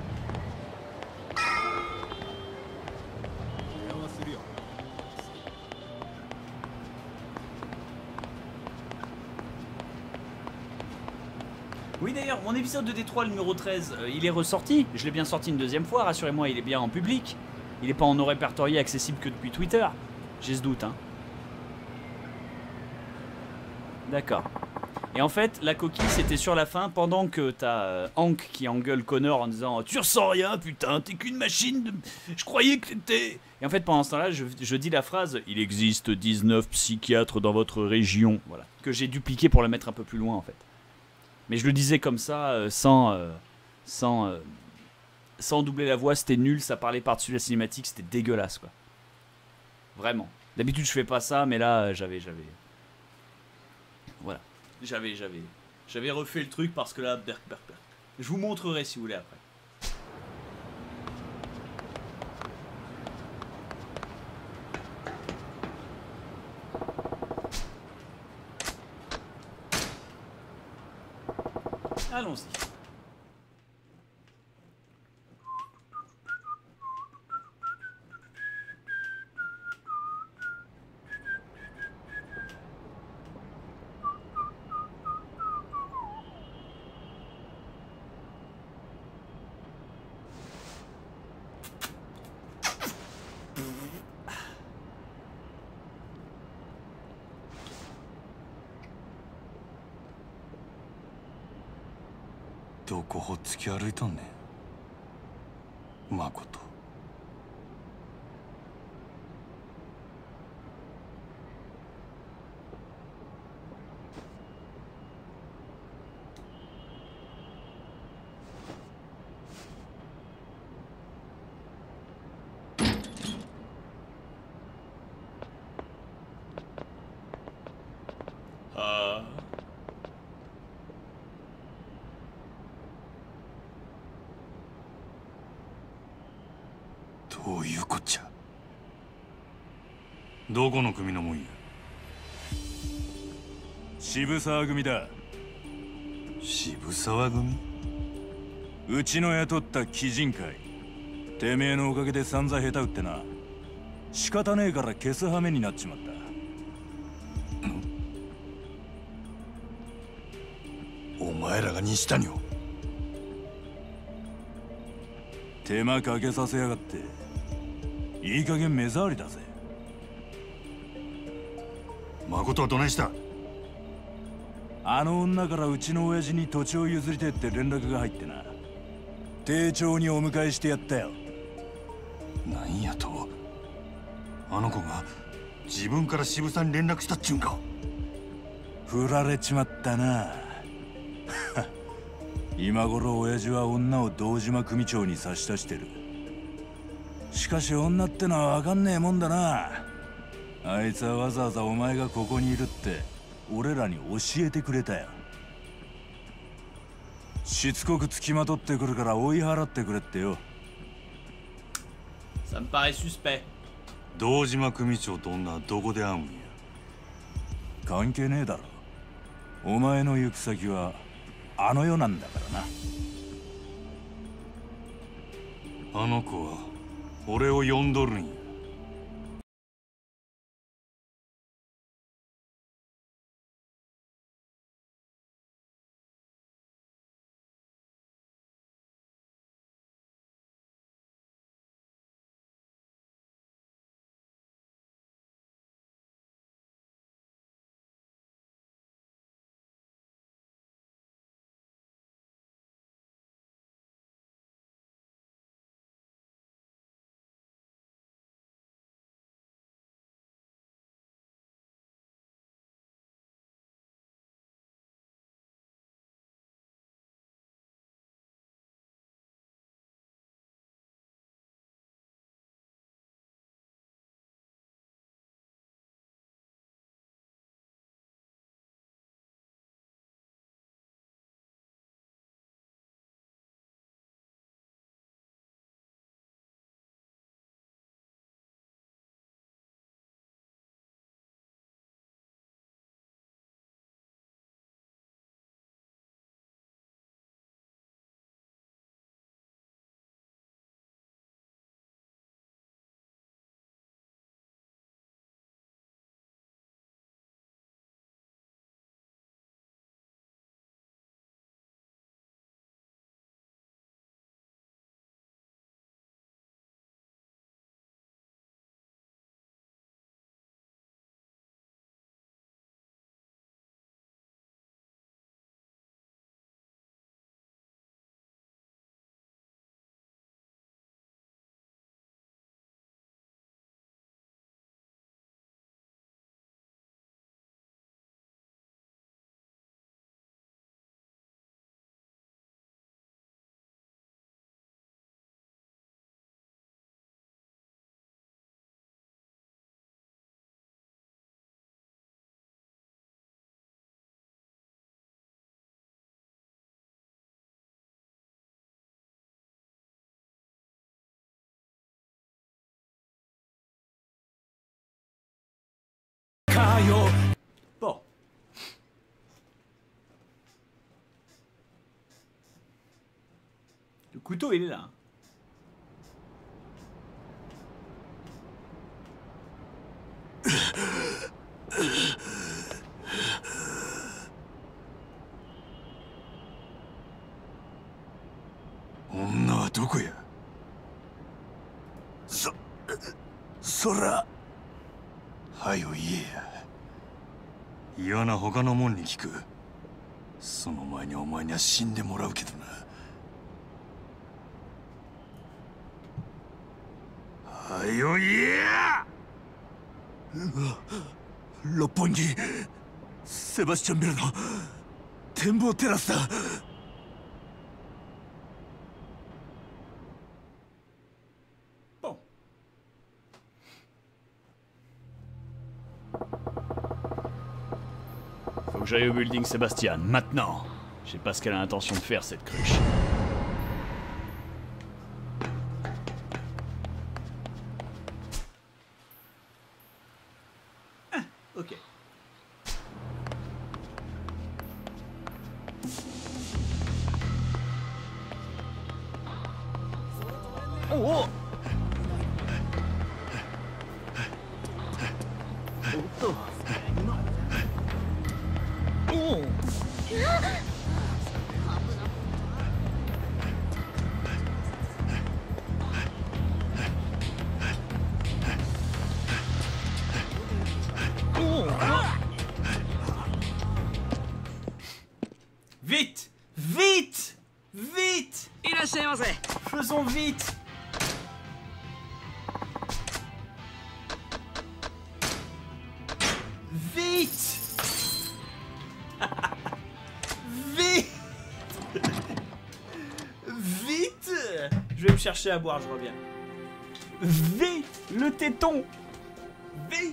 Oui d'ailleurs, mon épisode de Détroit, le numéro 13, il est ressorti. Je l'ai bien sorti une deuxième fois, rassurez-moi, il est bien en public. Il est pas en non répertorié accessible que depuis Twitter. J'ai ce doute, hein. D'accord. Et en fait, la coquille, c'était sur la fin, pendant que t'as Hank qui engueule Connor en disant « Tu ressens rien, putain, t'es qu'une machine de... Je croyais que t'étais... » Et en fait, pendant ce temps-là, je dis la phrase « Il existe 19 psychiatres dans votre région. » Voilà. Que j'ai dupliqué pour la mettre un peu plus loin, en fait. Mais je le disais comme ça, sans doubler la voix, c'était nul, ça parlait par-dessus la cinématique, c'était dégueulasse, quoi. Vraiment. D'habitude, je fais pas ça, mais là, j'avais... Voilà. J'avais refait le truc parce que là, berk. Je vous montrerai si vous voulez après. Allons-y. どこほっつき歩いとんねん、誠。どういうこっちゃ。どこの組のもんや。渋沢組だ。渋沢組？うちの雇った鬼人会。てめえのおかげで散々下手打ってな。仕方ねえから消す羽目になっちまった。お前らが西谷を手間かけさせやがって。いい加減目障りだぜ。誠はどないした？あの女からうちの親父に土地を譲りてえって連絡が入ってな。丁重にお迎えしてやったよ。なんやと？ あの子が自分から渋さんに連絡したっちゅうんか。 振られちまったな。今頃親父は女を堂島組長に差し出してる。しかし女ってのは分かんねえもんだな。あいつはわざわざお前がここにいるって俺らに教えてくれたよ。しつこくつきまとってくるから追い払ってくれってよ。 Ça me paraît suspect。 堂島組長と女はどこで会うんや。 関係ねえだろ。お前の行く先はあの世なんだからな。あの子は俺を呼んどるんや。 Bon. Le couteau, il est là. 女はどこや。そらはよ言えや。 嫌な他のもんに聞く。その前にお前には死んでもらうけどな。はよ言えや。 六本木セバスチャンビルの展望テラスだ。 Faut que j'aille au building Sébastien, maintenant. Je sais pas ce qu'elle a l'intention de faire, cette cruche. Ah, ok. Oh, Vite! Vite! Vite! Faisons vite! Je vais me chercher à boire, je reviens. V, le téton. V.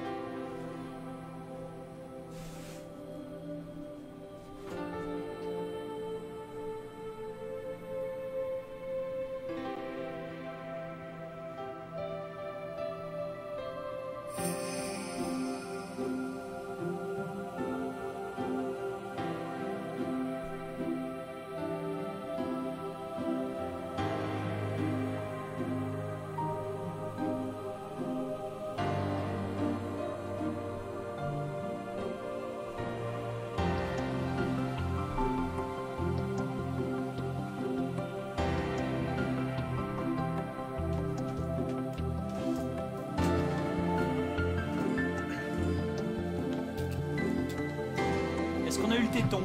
Est-ce qu'on a eu le téton?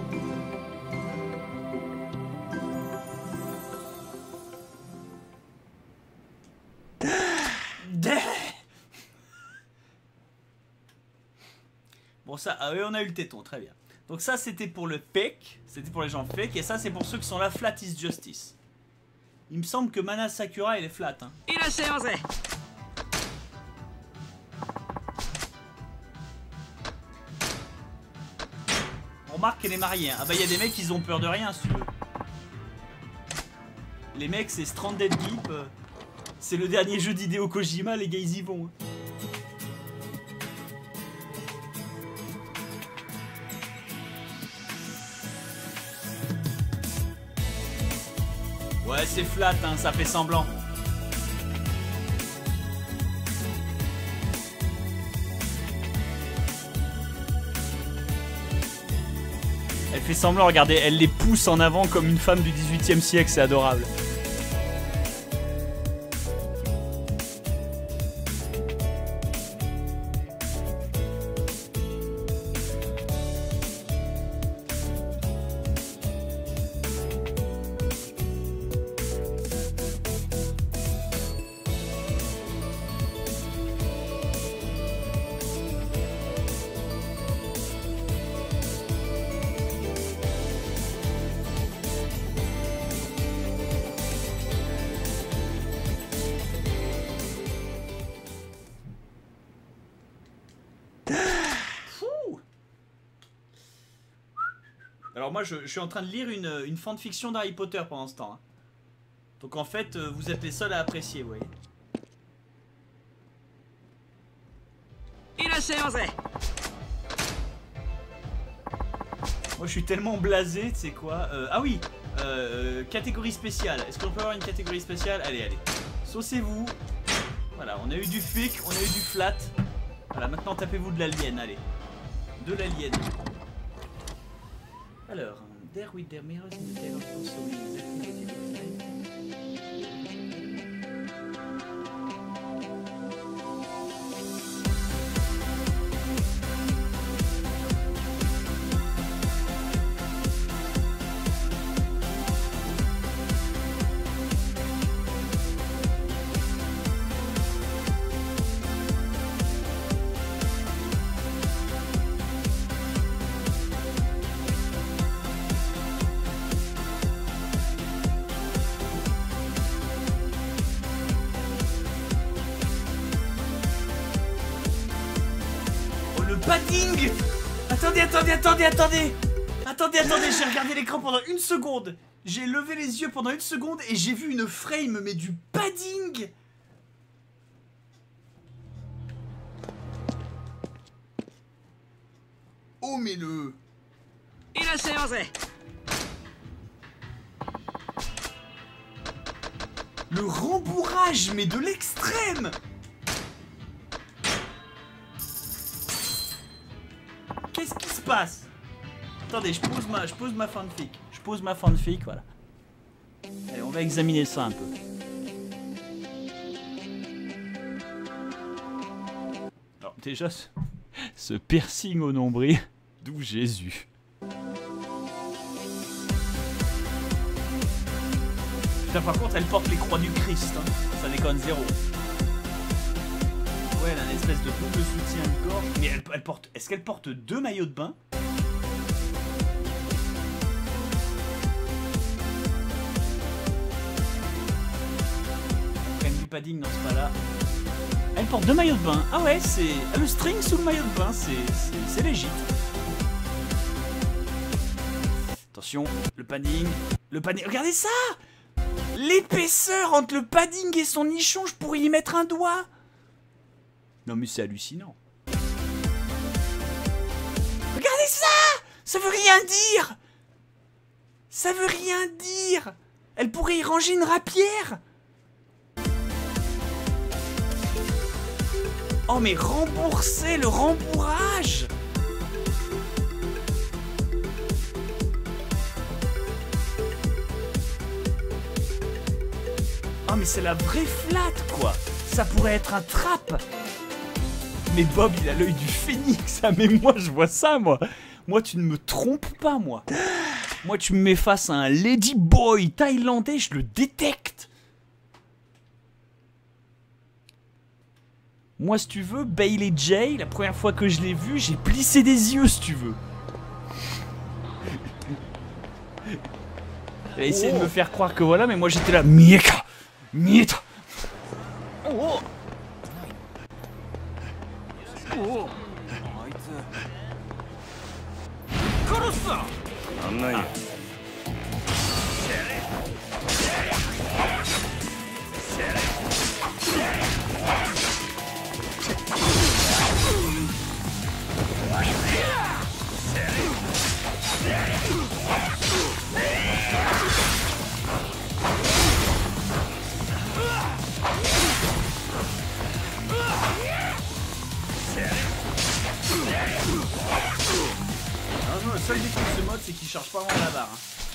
Bon ça, ah oui on a eu le téton, très bien. Donc ça c'était pour le fake, c'était pour les gens fake, et ça c'est pour ceux qui sont là, flat is justice. Il me semble que Mana Sakura elle est flat hein. On remarque qu'elle est mariée hein. Ah bah il y a des mecs ils ont peur de rien si tu veux. Les mecs c'est Stranded Deep, c'est le dernier jeu d'Hideo Kojima, les gars ils y vont hein. Ouais c'est flat hein, ça fait semblant. Elle fait semblant, regardez, elle les pousse en avant comme une femme du 18e siècle, c'est adorable. Alors moi je suis en train de lire une fanfiction d'Harry Potter pendant ce temps hein. Donc en fait vous êtes les seuls à apprécier vous voyez. Moi je suis tellement blasé, tu sais quoi ah oui catégorie spéciale. Est-ce qu'on peut avoir une catégorie spéciale? Allez allez. Saucez-vous. Voilà on a eu du fake, on a eu du flat. Voilà maintenant tapez-vous de l'alien, allez. De l'alien. Alors, there with their mirrors in the tale of also padding. Attendez, j'ai regardé l'écran pendant une seconde. J'ai levé les yeux pendant une seconde et j'ai vu une frame, mais du padding. Oh mais le... Le rembourrage, mais de l'extrême. Qu'est-ce qui se passe? Attendez, je pose ma fanfic. Je pose ma fanfic, voilà. Allez, on va examiner ça un peu. Alors, déjà, ce piercing au nombril, d'où Jésus. Putain, par contre, elle porte les croix du Christ, hein. Ça déconne zéro. Ouais, elle a une espèce de double soutien-gorge. Mais elle porte... Est-ce qu'elle porte 2 maillots de bain? padding, non c'est pas là. Elle porte 2 maillots de bain. Ah ouais, c'est le string sous le maillot de bain, c'est légit. Attention, le padding, regardez ça! L'épaisseur entre le padding et son nichon, je pourrais y mettre un doigt. Non mais c'est hallucinant. Regardez ça! Ça veut rien dire! Ça veut rien dire! Elle pourrait y ranger une rapière! Oh mais rembourser le rembourrage! Oh mais c'est la vraie flatte quoi! Ça pourrait être un trap! Mais Bob il a l'œil du phénix, ah mais moi je vois ça moi! Moi tu ne me trompes pas moi! Moi tu me mets face à un ladyboy thaïlandais, je le détecte! Moi si tu veux, Bailey J, la première fois que je l'ai vu, j'ai plissé des yeux si tu veux! Elle a essayé de me faire croire que voilà, mais moi j'étais là, Mieka! Mieta! Oh! Oh! Le seul défaut de ce mode, c'est qu'il charge pas vraiment la barre.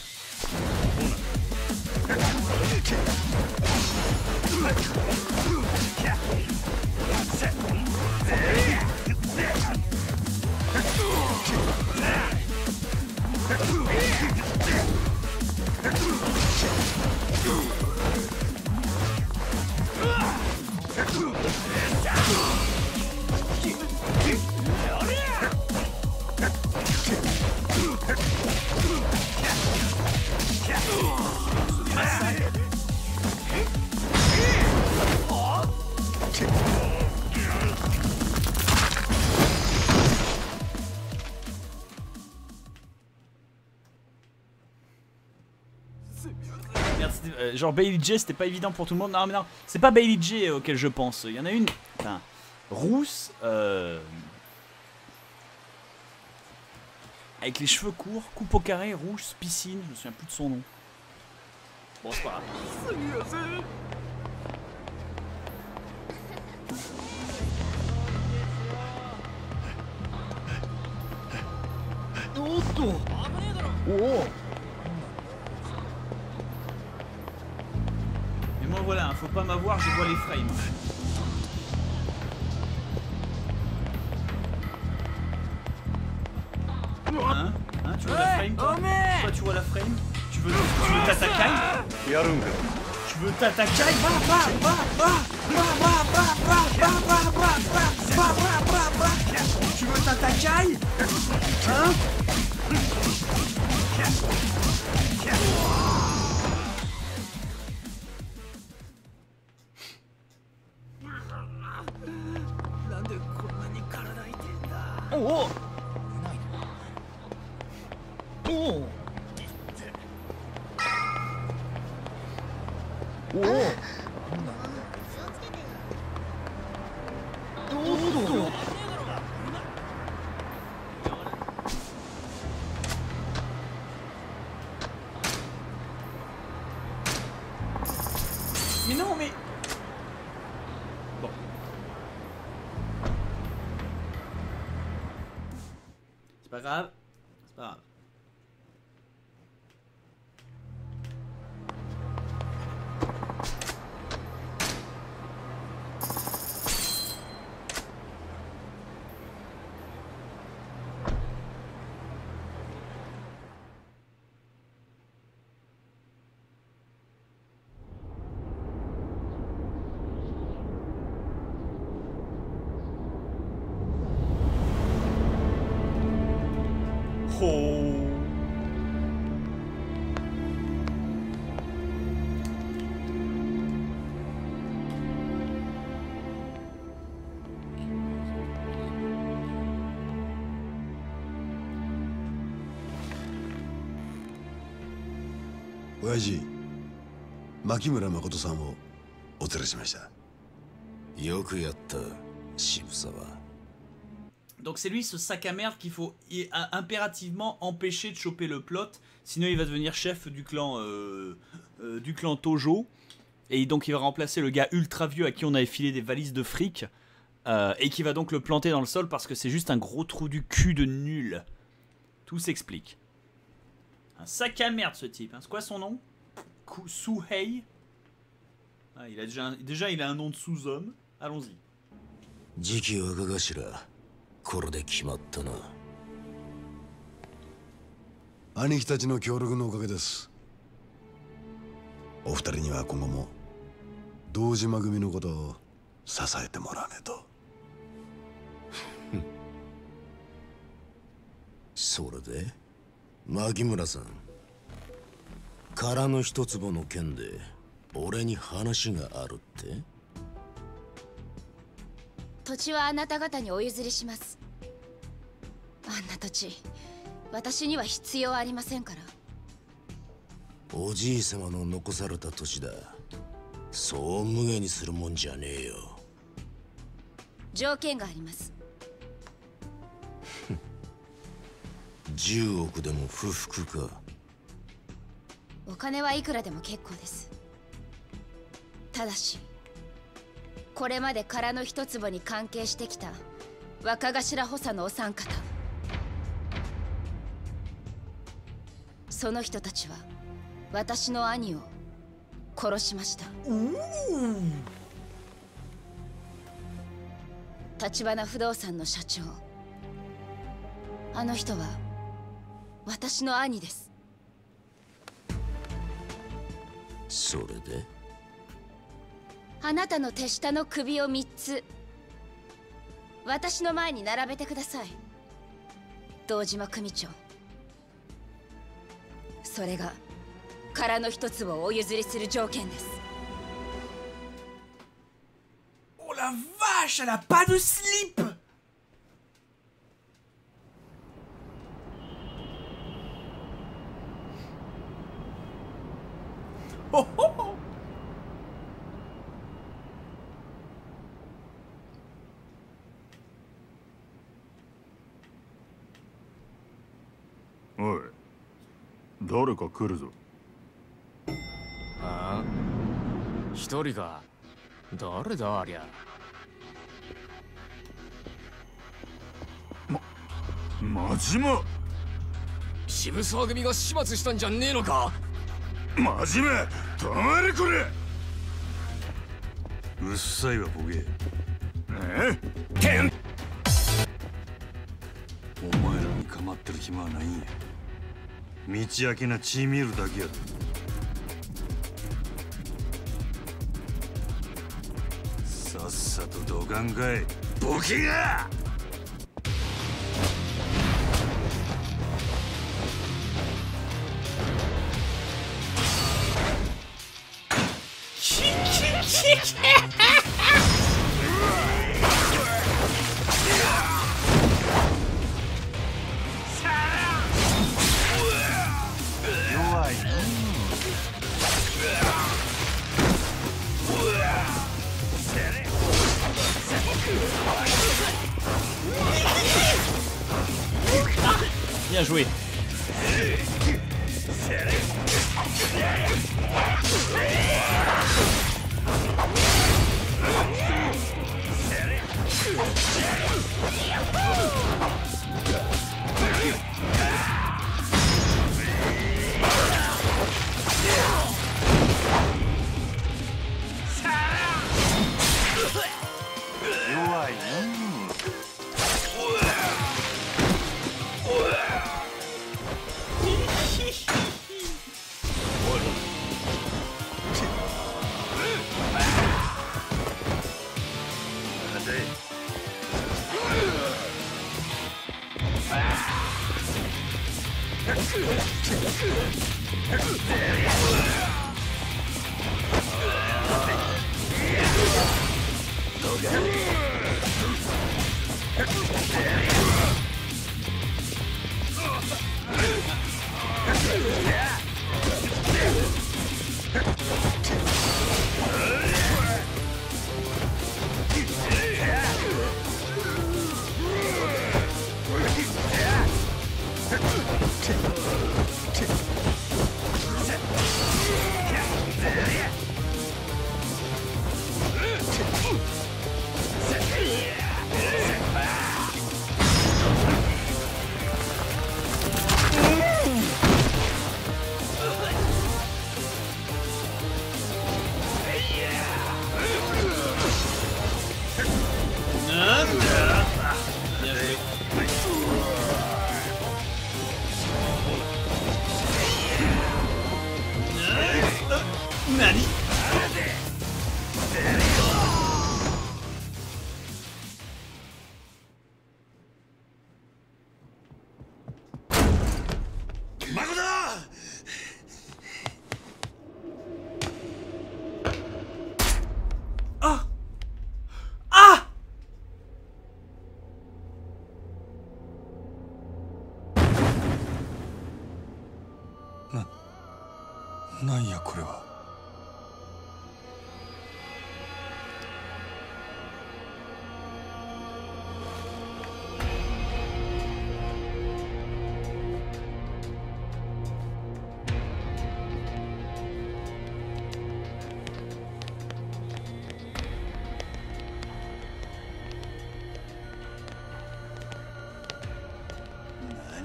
Genre Bailey J, c'était pas évident pour tout le monde. Non mais non, c'est pas Bailey J auquel je pense. Il y en a une, enfin, rousse, avec les cheveux courts, coupe au carré, rouge, piscine, je me souviens plus de son nom. Bon c'est pas grave. Oh. Et moi voilà, faut pas m'avoir, je vois les frames. Hein? Tu vois la frame toi? Toi tu vois la frame? Tu veux t'attaquer? Tu veux t'attaquer? Tu veux t'attaquer? Hein? Oh! Oh! Oh! Mais non, mais... Bon. C'est pas grave. C'est pas grave. Oh. 親父、牧村誠さんをお連れしました。 よくやった、渋沢。 Donc c'est lui ce sac à merde qu'il faut impérativement empêcher de choper le plot, sinon il va devenir chef du clan Tojo, et donc il va remplacer le gars ultra vieux à qui on avait filé des valises de fric, et qui va donc le planter dans le sol parce que c'est juste un gros trou du cul de nul. Tout s'explique. Un sac à merde ce type, hein. C'est quoi son nom? Suhei. Ah, il a déjà il a un nom de sous-homme. Allons-y. 次期若頭、これで決まったな。 兄貴たちの協力のおかげです。お二人には今後も堂島組のことを支えてもらわねえと。 それで牧村さん、空の一坪の件で俺に話があるって？ 土地はあなた方にお譲りします。あんな土地、私には必要ありませんから。 おじい様の残された土地だ。そう無下にするもんじゃねえよ。 条件があります。 10億でも不服か。 お金はいくらでも結構です。ただしこれまで空の一坪に関係してきた若頭補佐のお三方、その人たちは私の兄を殺しました。橘不動産の社長、あの人は私の兄です。 それであなたの手下の首を3つ私の前に並べてください、堂島組長。それが空の一坪をお譲りする条件です。 Oh la vache, elle a pas de slip! Oh oh! Oi, 誰か来るぞ。 ああ、一人か。誰だありゃ。 真島。 渋沢組が始末したんじゃねえのか。 真島、止まれこれ。 うっさいわボケ。お前らに構ってる暇はないんや。道明けな血見るだけや。さっさとどかんかいボケが。 Bien joué.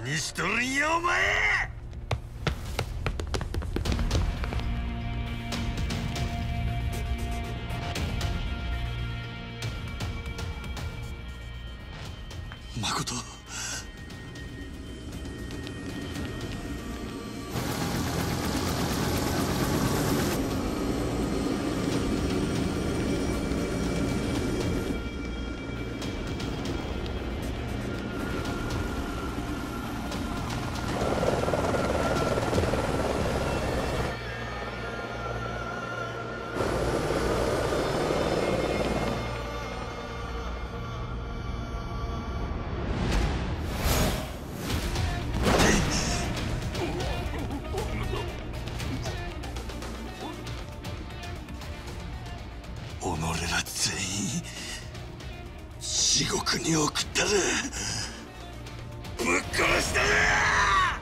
何しとるんやお前。 誠。己ら全員地獄に送ったる。ぶっ殺したる。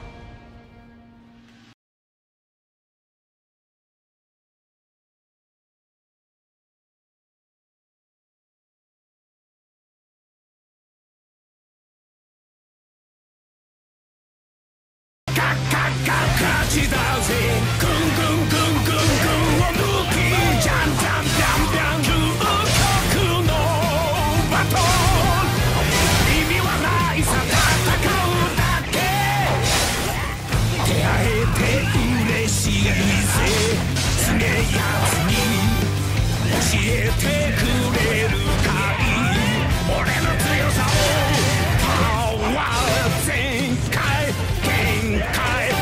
勝ちだぜ。ぐんぐんぐんぐんぐんを抜きじゃんじゃんじゃんじゃん。究極のバトル。意味はないさ、戦うだけ。出会えて嬉しいぜ。すげえやつに教えてくれるかい。俺の強さをパワー全開限界。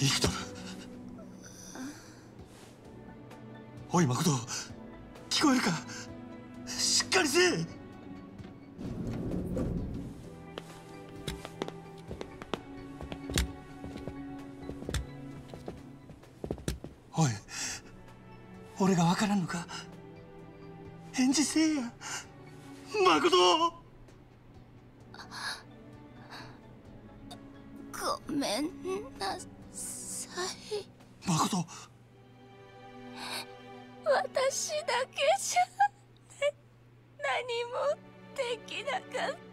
生きとる。おい誠、聞こえるか。しっかりせえ。おい、俺が分からんのか。返事せえや誠。 ごめんなさい。 誠、 私だけじゃ何もできなかった。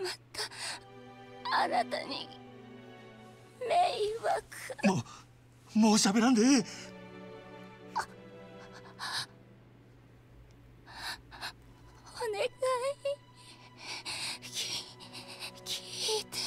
またあなたに迷惑。 もう喋らんでええ。 お願い聞いて。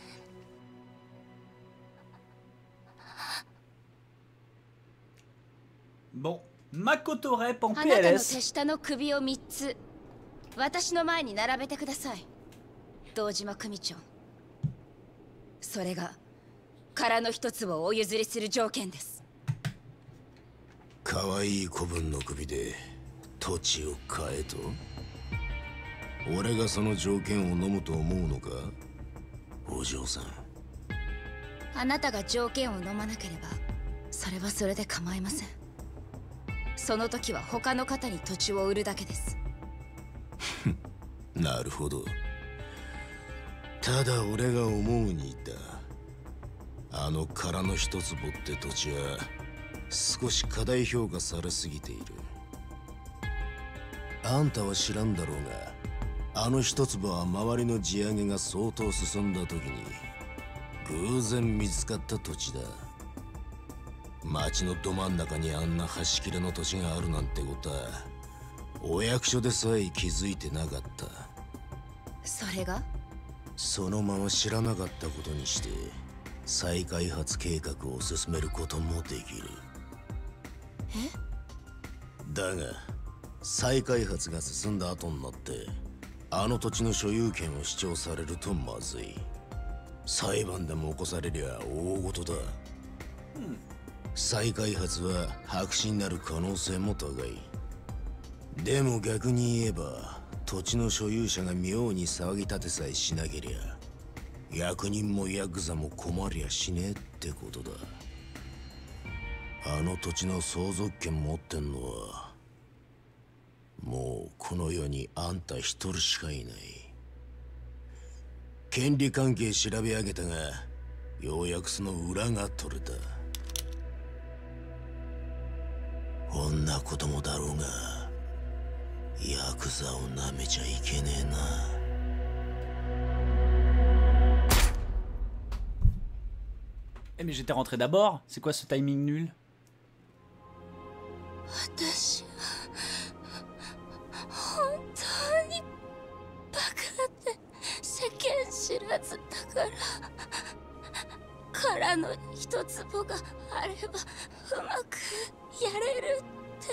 Bon, Makoto Rep en あなたの手 PLS. 下の首を3つ私の前に並べてください、堂島組長。それが殻の一つをお譲りする条件です。 可愛い子分の首で土地を買えと。俺がその条件を飲むと思うのか、お嬢さん。 あなたが条件を飲まなければそれはそれで構いません。その時は他の方に土地を売るだけです。 なるほど。ただ俺が思うにだ、あの殻の一坪って土地は少し過大評価されすぎている。あんたは知らんだろうが、あの一坪は周りの地上げが相当進んだ時に偶然見つかった土地だ。町のど真ん中にあんな端切れの土地があるなんてことはお役所でさえ気づいてなかった。 それがそのまま知らなかったことにして再開発計画を進めることもできる。だが再開発が進んだ後になってあの土地の所有権を主張されるとまずい。裁判でも起こされりゃ大事だ。再開発は白紙になる可能性も高い。でも逆に言えば土地の所有者が妙に騒ぎ立てさえしなけりゃ役人もヤクザも困りゃしねえってことだ。あの土地の相続権持ってんのはもうこの世にあんた一人しかいない。権利関係調べ上げたがようやくその裏が取れた。こんなこともだろうがヤクザをなめちゃいけねえな。 Eh mais j'étais rentré d'abord. C'est quoi ce timing nul? 私は本当にバカで世間知らずだから殻の一坪があればうまくやれるって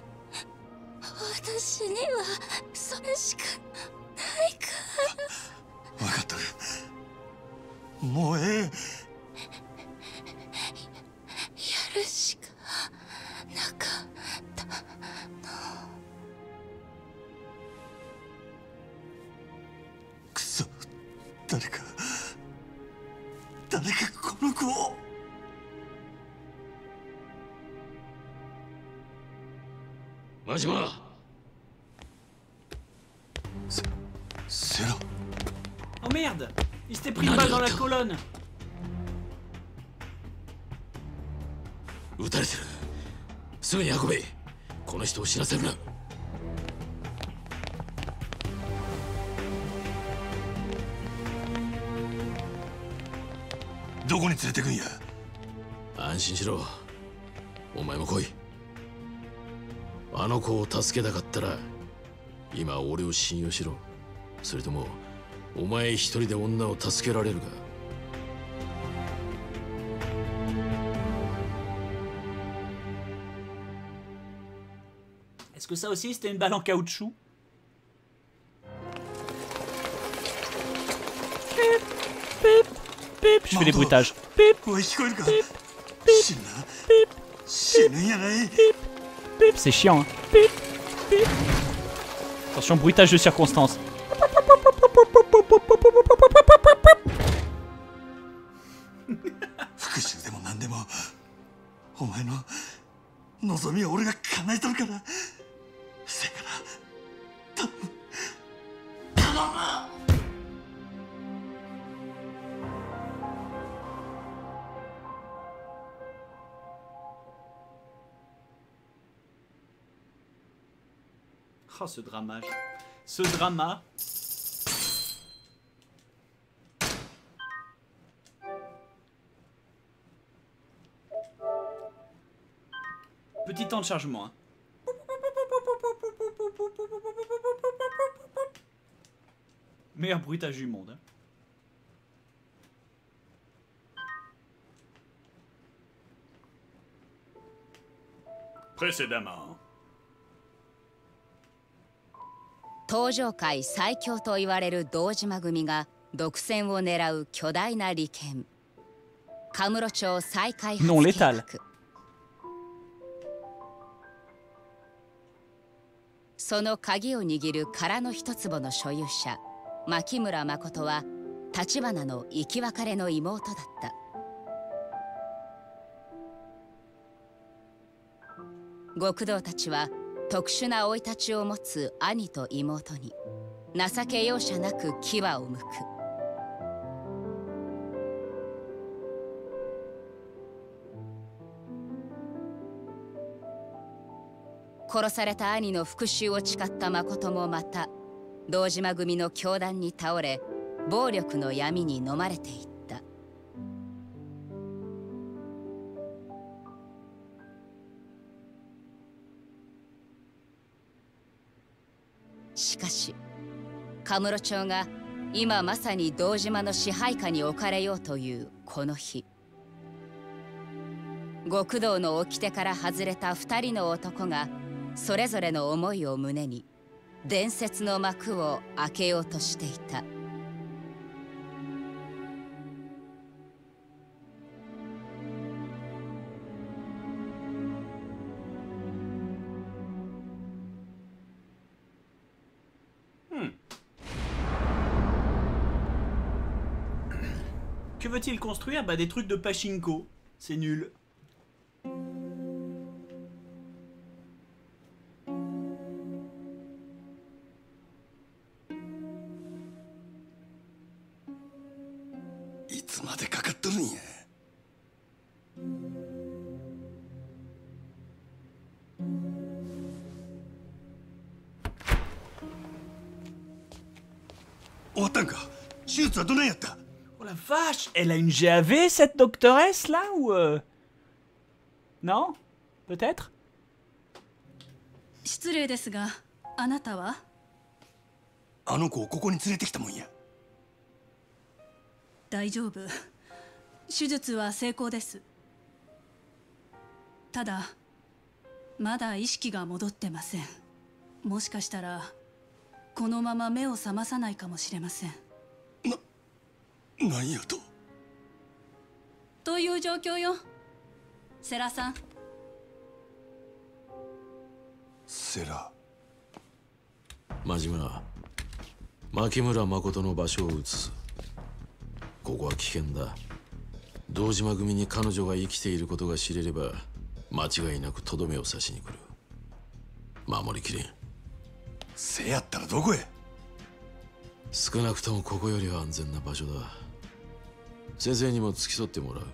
私にはそれしかないから。 分かった。もうええ。 やるしかなかったの。 くそ、誰かこの子を。 真島。 C'est là. Oh merde! Il s'était pris une balle dans la colonne! 撃たれてる。すぐに運べ。この人を死なせるな。 どこに連れてくんや。 安心しろ。お前も来い。あの子を助けたかったら今俺を信用しろ。それともお前一人で女を助けられるか。 Est-ce que ça aussi c'était une balle en caoutchouc? Pip, pip. je fais des bruitages. Pip, pip, pip, c'est chiant. Hein. Pip, pip. Attention, bruitage de circonstance. Oh, ce drama. Ce drama. Petit temps de chargement. Hein. Meilleur bruitage du monde. Hein. Précédemment. 東上界最強と言われる堂島組が独占を狙う巨大な利権カムロ町再開発計画その鍵を握る殻の一坪の所有者牧村誠は橘の生き別れの妹だった極道たちは特殊な生い立ちを持つ兄と妹に情け容赦なく牙をむく殺された兄の復讐を誓った誠もまた堂島組の凶弾に倒れ暴力の闇に飲まれていったしかしカムロ町が今まさに堂島の支配下に置かれようというこの日極道の掟から外れた2人の男がそれぞれの思いを胸に伝説の幕を開けようとしていた Que veut-il construire? Bah des trucs de pachinko. C'est nul. Oh la vache, elle a une GAV cette doctoresse là ou Non? Peut-être? 失礼ですが、あなたは？ あの子をここに連れてきたもんや。 大丈夫。手術は成功です。ただ、まだ意識が戻ってません。もしかしたら、このまま目を覚まさないかもしれません。 何やと？ という状況よ。セラさん。 セラ。真島。牧村誠の場所を移す。ここは危険だ。堂島組に彼女が生きていることが知れれば間違いなくとどめを刺しに来る。守りきれん。 せやったらどこへ？ 少なくともここよりは安全な場所だ。先生にも付き添ってもらう。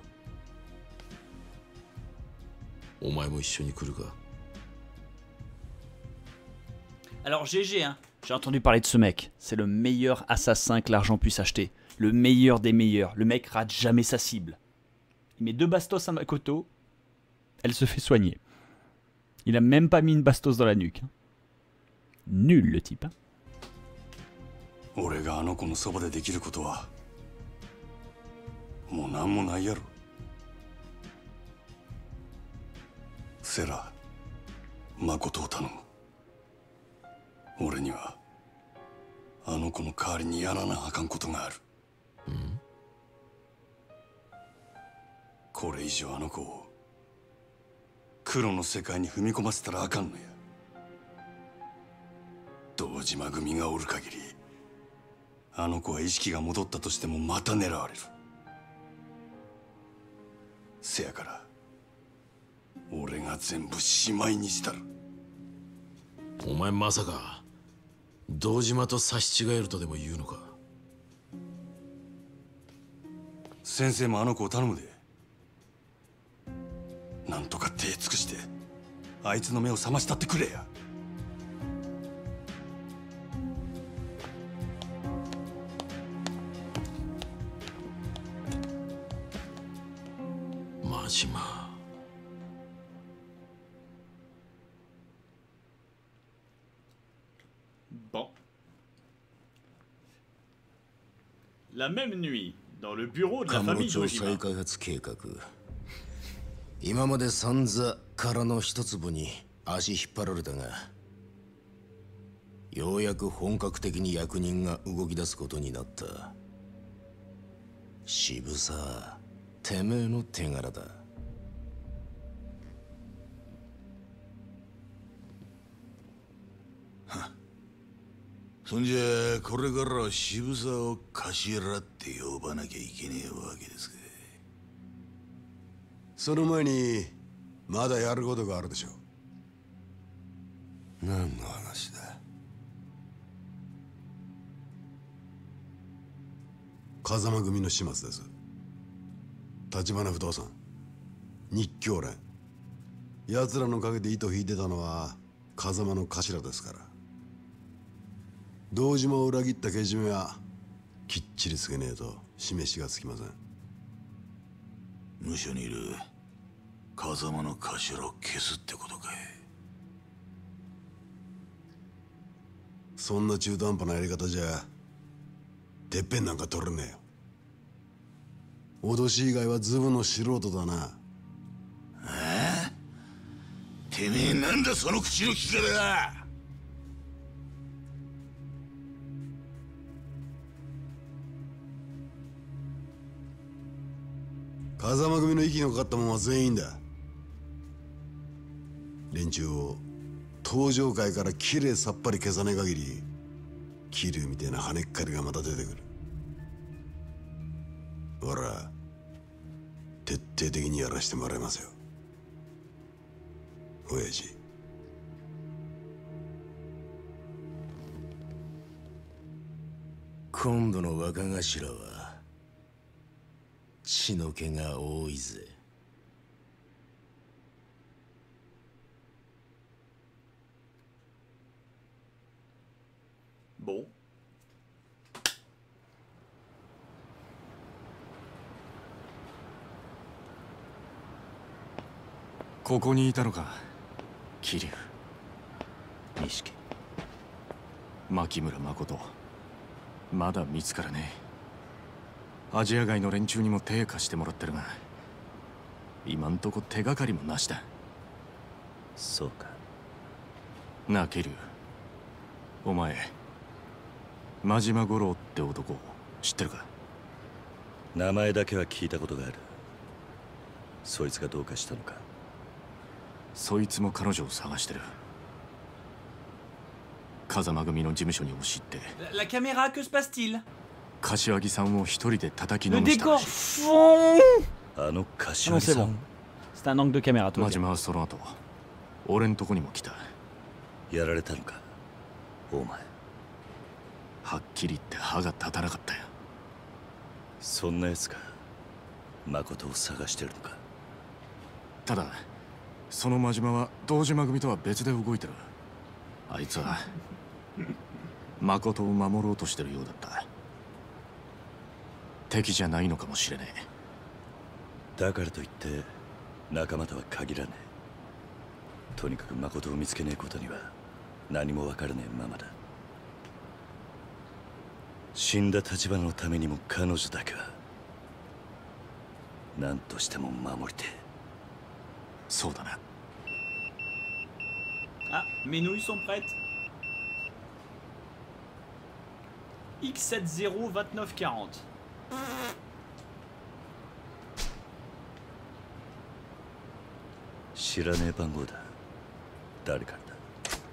お前も一緒に来るか？ Alors GG hein, j'ai entendu parler de ce mec. C'est le meilleur assassin que l'argent puisse acheter. Le meilleur des meilleurs. Le mec rate jamais sa cible. Il met 2 bastos à Makoto. Elle se fait soigner. Il a même pas mis une bastos dans la nuque. Hein. Nul le type. Hein. 俺があの子のそばでできることはもう何もないやろ。セラ、誠を頼む。俺にはあの子の代わりにやらなあかんことがある。 これ以上あの子を黒の世界に踏み込ませたらあかんのや。堂島組がおる限りあの子は意識が戻ったとしてもまた狙われる。せやから俺が全部しまいにしたる。 お前まさか堂島と差し違えるとでも言うのか。 先生もあの子を頼むで。なんとか手尽くしてあいつの目を覚ましたってくれや。 真島。 Bon. La même nuit, dans le bureau de la カムロ famille 町 Dojima. 再開発計画。今まで散々殻の一粒に足引っ張られたが、ようやく本格的に役人が動き出すことになった。渋沢、てめえの手柄だ。 そんじゃこれからは渋沢を頭って呼ばなきゃいけねえわけですか。 その前にまだやることがあるでしょう。 何の話だ。 風間組の始末です。橘不動産、日教連、奴らの陰で糸引いてたのは風間の頭ですから。堂島を裏切ったけじめはきっちりつけねえと示しがつきません。 無所にいる風間の頭を消すってことかい。 そんな中途半端なやり方じゃてっぺんなんか取れねえよ。脅し以外はズブの素人だな。 てめえなんだその口の利き方だ。 風間組の息のかかったもんは全員だ。連中を登場界からきれいさっぱり消さねえ限り桐生みたいな跳ねっかりがまた出てくる。ほら徹底的にやらしてもらいますよ親父。 今度の若頭は血の気が多いぜ。 Bon. ここにいたのか、桐生、錦、牧村誠。まだ見つからねえ。アジア外の連中にも手貸してもらってるが、今んとこ手がかりもなしだ。 そうか。 なあ桐生、お前真島五郎って男知ってるか。 名前だけは聞いたことがある。そいつがどうかしたのか。 そいつも彼女を探してる。風間組の事務所に押し入って La caméra, que se passe-t-il? 柏木さんを一人で叩き Le のめしたら décor しい。 fond. あの Ah 柏 non, 木 c'est さ bon. ん。 C'est un angle de caméra, tout 真 va bien. 島はその後俺んとこにも来た。 やられたのかお前。 はっきり言って歯が立たなかったよ。 そんな奴が誠を探してるのか。 ただその真島は堂島組とは別で動いてる。あいつは誠を守ろうとしてるようだった。敵じゃないのかもしれねえ。 だからといって仲間とは限らねえ。とにかく誠を見つけねえことには何も分からねえままだ。死んだ橘のためにも彼女だけは何としても守りてえ。 そうだな。 Ah, mes nouilles sont prêtes. X70 2940. 知らねえ番号だ。誰からだ。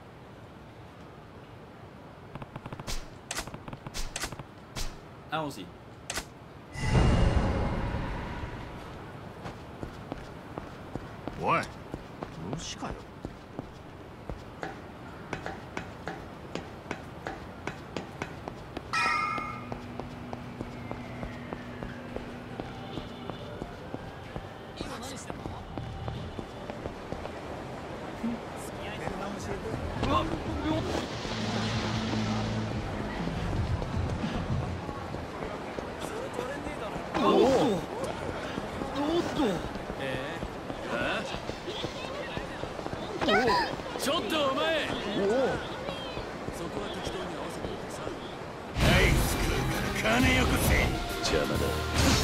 Allons-y. Ouais. 虫かよ。 ちょっとお前。そこは適当に合わせておいてさ。ナイスクーから金よこせ。 邪魔だ。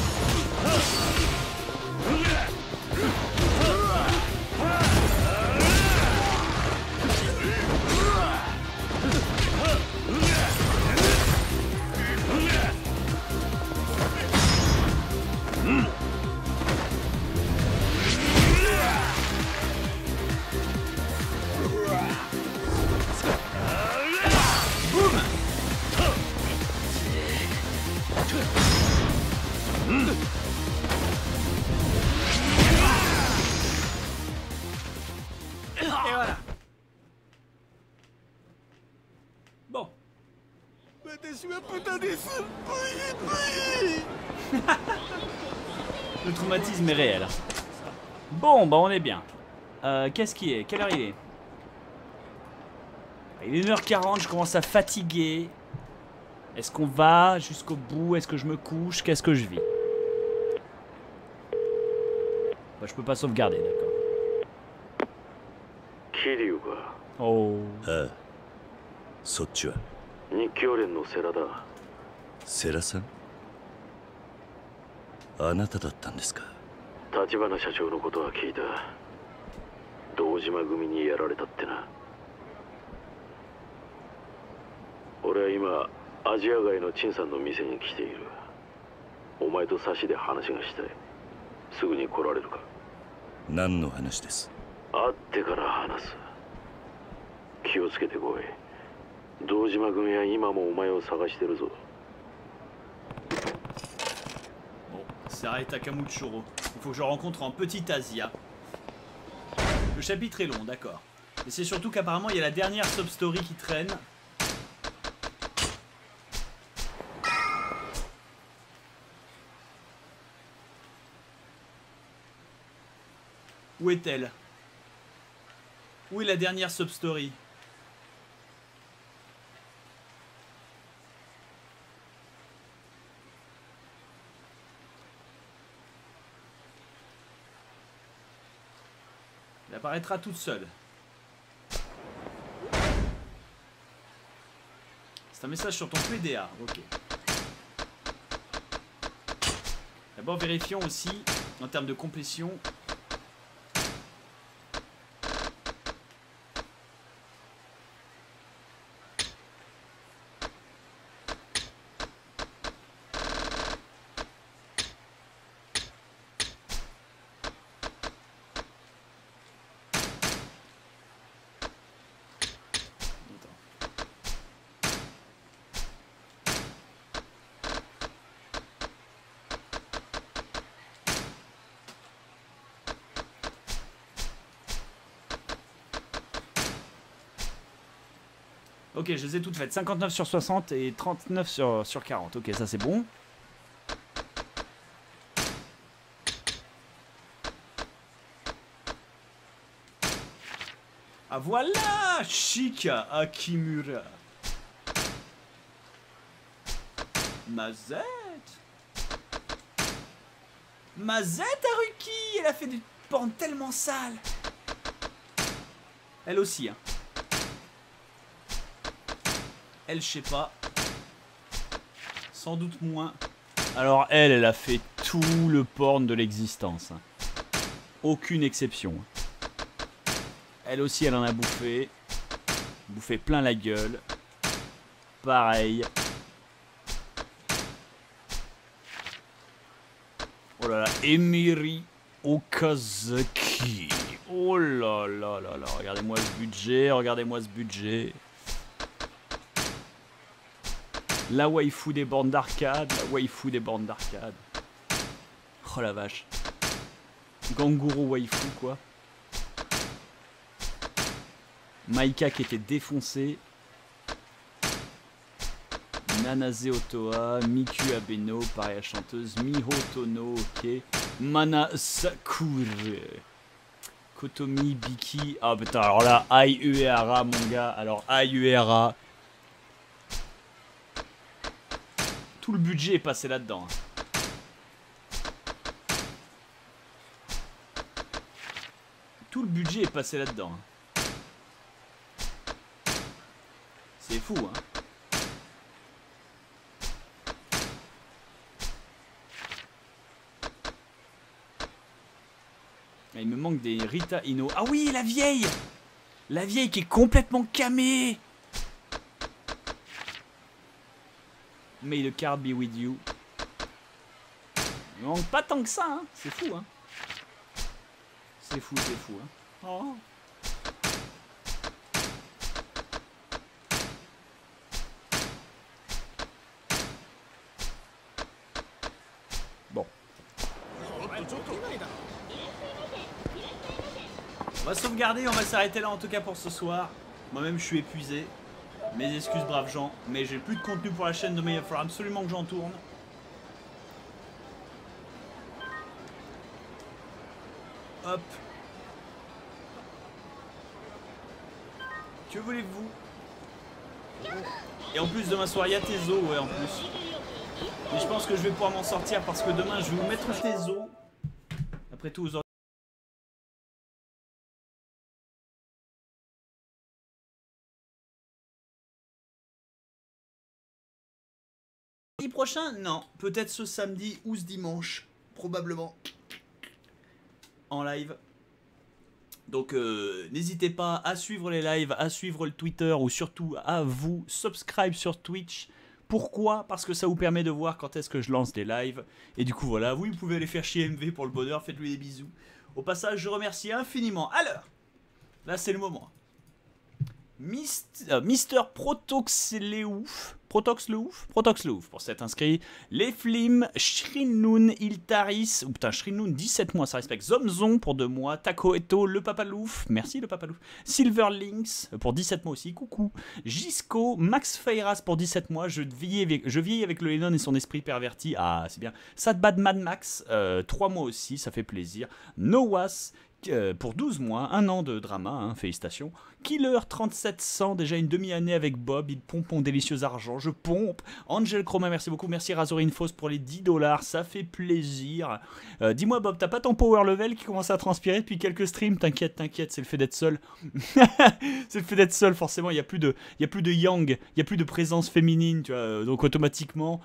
Et voilà. Bon. Le traumatisme est réel. Bon, bah on est bien. Qu'est-ce qui est? Quelle heure il est? Il est 1h40, je commence à fatiguer. Est-ce qu'on va jusqu'au bout? Est-ce que je me couche? Qu'est-ce que je vis? Bah, je peux pas sauvegarder, d'accord. Oh. ああ、そっちは日教連の世良だ。 世良さん、あなただったんですか。 立花社長のことは聞いた。堂島組にやられたってな。俺は今アジア街の陳さんの店に来ている。お前と差しで話がしたい。すぐに来られるか。 何の話です。 会ってから話す。気をつけてこい。堂島組は今もお前を探してるぞ。 Bon, c'est Areta Kamuchiro. Il faut que je rencontre en Petite Asia. Le chapitre est long, d'accord. Et c'est surtout qu'apparemment il y a la dernière sub-story qui traîne. Où est-elle? Où est la dernière sub-story? Elle apparaîtra toute seule. C'est un message sur ton PDA, ok. D'abord vérifions aussi, en termes de complétion. Ok, je les ai toutes faites. 59 sur 60 et 39 sur 40. Ok, ça c'est bon. Ah voilà, Shika Akimura. Mazette. Mazette Haruki. Elle a fait du porn tellement sale. Elle aussi, hein. Elle, je sais pas. Sans doute moins. Alors elle a fait tout le porn de l'existence. Aucune exception. Elle aussi, elle en a bouffé. Bouffé plein la gueule. Pareil. Oh là là, Emiri Okazaki. Oh Oh là là là là, regardez-moi ce budget, regardez-moi ce budget. La waifu des bornes d'arcade, la waifu des bornes d'arcade. Oh la vache. Ganguro waifu quoi. Maika qui était défoncée. Nanase Otoa, Miku Abeno, pareil la chanteuse, Miho Tono, ok. Mana Sakure. Kotomi Biki. Ah putain, alors là, Ai Uehara mon gars. Alors Ai Uehara. Tout le budget est passé là-dedans. Tout le budget est passé là-dedans. C'est fou, hein. Il me manque des Rita Ino. Ah oui, la vieille! La vieille qui est complètement camée! May the card be with you. Il me manque pas tant que ça, hein. C'est fou, hein. C'est fou, hein. Oh. Bon. On va sauvegarder, on va s'arrêter là en tout cas pour ce soir. Moi-même je suis épuisé. Mes excuses braves gens, mais j'ai plus de contenu pour la chaîne demain, il va falloir absolument que j'en tourne. Hop. Que voulez-vous? Et en plus demain soir il y a tes os, ouais en plus. Mais je pense que je vais pouvoir m'en sortir parce que demain je vais vous mettre tes os. Après tout, aujourd'hui. Prochain? Non, peut-être ce samedi ou ce dimanche, probablement en live. Donc n'hésitez pas à suivre les lives, à suivre le Twitter ou surtout à vous subscribe sur Twitch. Pourquoi? Parce que ça vous permet de voir quand est-ce que je lance des lives. Et du coup voilà, vous pouvez aller faire chier MV pour le bonheur, faites-lui des bisous. Au passage, je remercie infiniment. Alors, là c'est le moment. Mister Protoxleouf pour s'être inscrit. Les Flim, Shrinun Iltaris, ou putain Shrinun 17 mois, ça respecte. Zomzon pour 2 mois, Takoeto, le Papalouf, merci le Papalouf. Silverlinks pour 17 mois aussi, coucou. Gisco, Max Feiras pour 17 mois, je vieillis avec le Lennon et son esprit perverti, ah c'est bien. Sadbad Mad Max, 3 mois aussi, ça fait plaisir. Noas, pour 12 mois, 1 an de drama, hein, félicitations. Killer 3700, déjà une demi-année avec Bob, il pompe mon délicieux argent, je pompe. Angel Chroma, merci beaucoup, merci Razorinfos pour les 10 $, ça fait plaisir. Dis-moi Bob, t'as pas ton power level qui commence à transpirer depuis quelques streams? T'inquiète, c'est le fait d'être seul. C'est le fait d'être seul, forcément, il y a plus de yang, il y a plus de présence féminine, tu vois, donc automatiquement,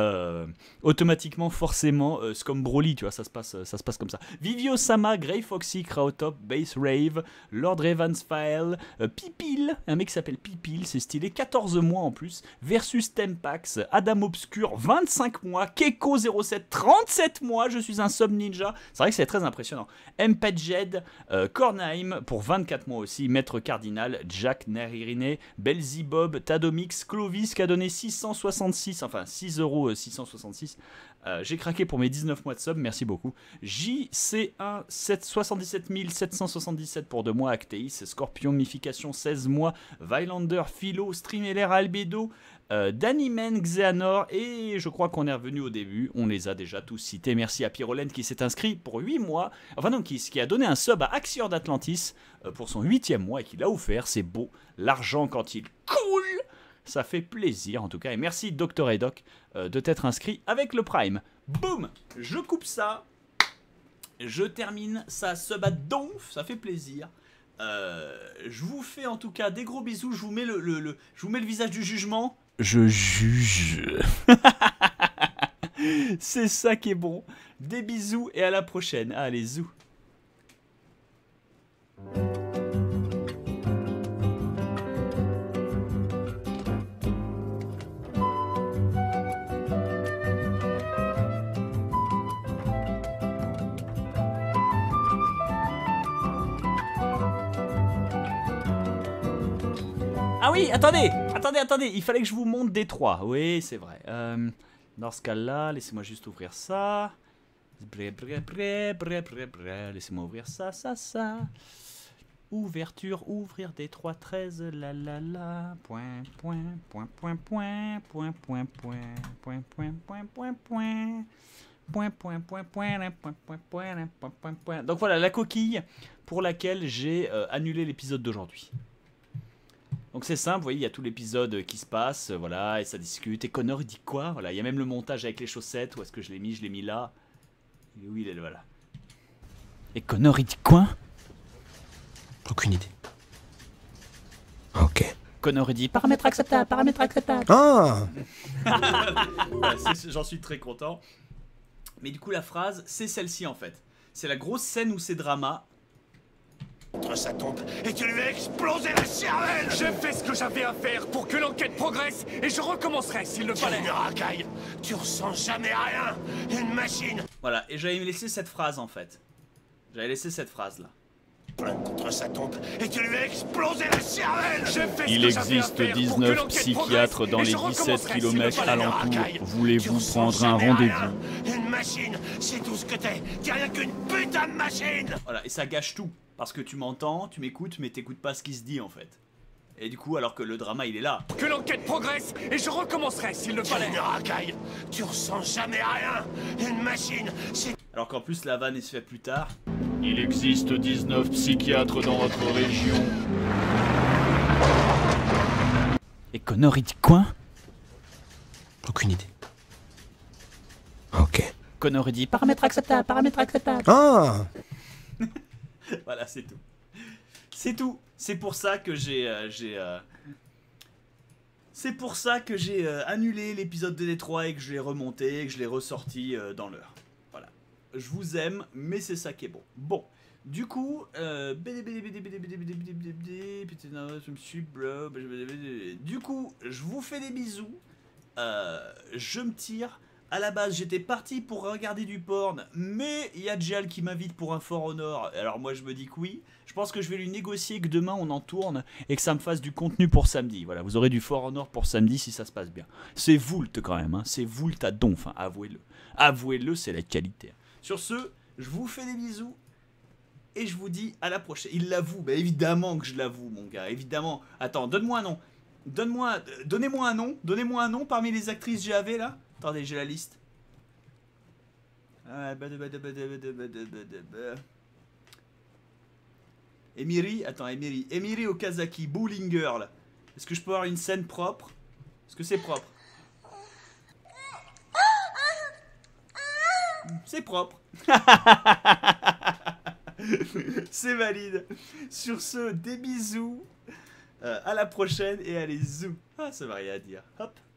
forcément, c'est comme Broly, tu vois, ça se passe comme ça. Vivio Sama, Grey Foxy, Krautop, Base Rave, Lord Ravensfile, Pipil, un mec qui s'appelle Pipil, c'est stylé, 14 mois en plus, versus Tempax, Adam Obscur, 25 mois, Keko07, 37 mois, je suis un sub ninja, c'est vrai que c'est très impressionnant. Mpedjed, Kornheim, pour 24 mois aussi, Maître Cardinal, Jack Naririne, Belzibob, Tadomix, Clovis qui a donné 666, enfin 6 €, 666. J'ai craqué pour mes 19 mois de sub, merci beaucoup. JC1, 77 777 pour 2 mois, Acteis, Scorpion, Mification, 16 mois, Vilander, Philo, Streameller, Albedo, Danymen, Xehanort, et je crois qu'on est revenu au début, on les a déjà tous cités. Merci à Pyrolène qui s'est inscrit pour 8 mois, enfin non, qui a donné un sub à Axior d'Atlantis pour son 8e mois et qui l'a offert, c'est beau, l'argent quand il coule. Ça fait plaisir en tout cas. Et merci Dr. Edoc de t'être inscrit avec le Prime. Boum! Je coupe ça. Je termine ça sub à donf. Ça fait plaisir. Je vous fais en tout cas des gros bisous. Je vous mets je vous mets le visage du jugement. Je juge. C'est ça qui est bon. Des bisous et à la prochaine. Allez, zou. Ah oui, attendez, il fallait que je vous montre Détroit. Oui, c'est vrai. Dans ce cas-là, laissez-moi juste ouvrir ça. Laissez-moi ouvrir ça. Ouverture, ouvrir Détroit 13, la. Point. Donc voilà la coquille pour laquelle j'ai annulé l'épisode d'aujourd'hui. Donc c'est simple, vous voyez, il y a tout l'épisode qui se passe, voilà, et ça discute. Et Connor il dit quoi? Voilà, il y a même le montage avec les chaussettes. Où est-ce que je l'ai mis? Je l'ai mis là. Et oui, il est là, voilà. Et Connor il dit quoi? Aucune idée. Ok. Connor il dit paramètre acceptable, paramètre acceptable. Ah. J'en suis très content. Mais du coup la phrase c'est celle-ci en fait. C'est la grosse scène où c'est drama. Contre sa tombe et tu lui as explosé la cervelle. J'ai fait ce que j'avais à faire pour que l'enquête progresse et je recommencerai s'il le fallait. Tu es une racaille, tu ressens jamais rien. Une machine. Voilà, et j'avais laissé cette phrase en fait. J'avais laissé cette phrase là. Plainte contre sa tombe et tu lui as explosé la cervelle. Il existe 19 psychiatres dans les 17 km alentours. Voulez-vous prendre un rendez-vous? Une machine, c'est tout ce que t'es. T'es rien qu'une putain de machine. Voilà, et ça gâche tout. Parce que tu m'entends, tu m'écoutes, mais t'écoutes pas ce qui se dit en fait. Et du coup, alors que le drama il est là. Que l'enquête progresse et je recommencerai s'il le fallait. Une racaille, tu ressens jamais rien. Une machine, c'est... Alors qu'en plus la vanne elle se fait plus tard. Il existe 19 psychiatres dans votre région. Et Connor il dit quoi? Aucune idée. Ok. Connor il dit paramètre acceptable, paramètre acceptable. Ah. Voilà, c'est tout. C'est tout. C'est pour ça que j'ai annulé l'épisode de Détroit et que je l'ai remonté et que je l'ai ressorti dans l'heure. Voilà. Je vous aime, mais c'est ça qui est bon. Bon. Du coup, du coup, je vous fais des bisous. Je me tire. À la base, j'étais parti pour regarder du porn, mais il y a Jal qui m'invite pour un For Honor. Alors moi, je me dis que oui. Je pense que je vais lui négocier que demain, on en tourne et que ça me fasse du contenu pour samedi. Voilà, vous aurez du For Honor pour samedi si ça se passe bien. C'est Vult quand même, hein. C'est Vult à donf, hein. Avouez-le. Avouez-le, c'est la qualité. Sur ce, je vous fais des bisous et je vous dis à la prochaine. Il l'avoue, bah évidemment que je l'avoue, mon gars, évidemment. Attends, donne-moi un nom. Donnez-moi un nom. Donnez-moi un nom parmi les actrices GAV là. Attendez, j'ai la liste. Emiri, attends, Emiri Okazaki, Bowling Girl. Est-ce que je peux avoir une scène propre? Est-ce que c'est propre? C'est propre. C'est valide. Sur ce, des bisous. À la prochaine et allez zou. Ah, ça va rien à dire. Hop.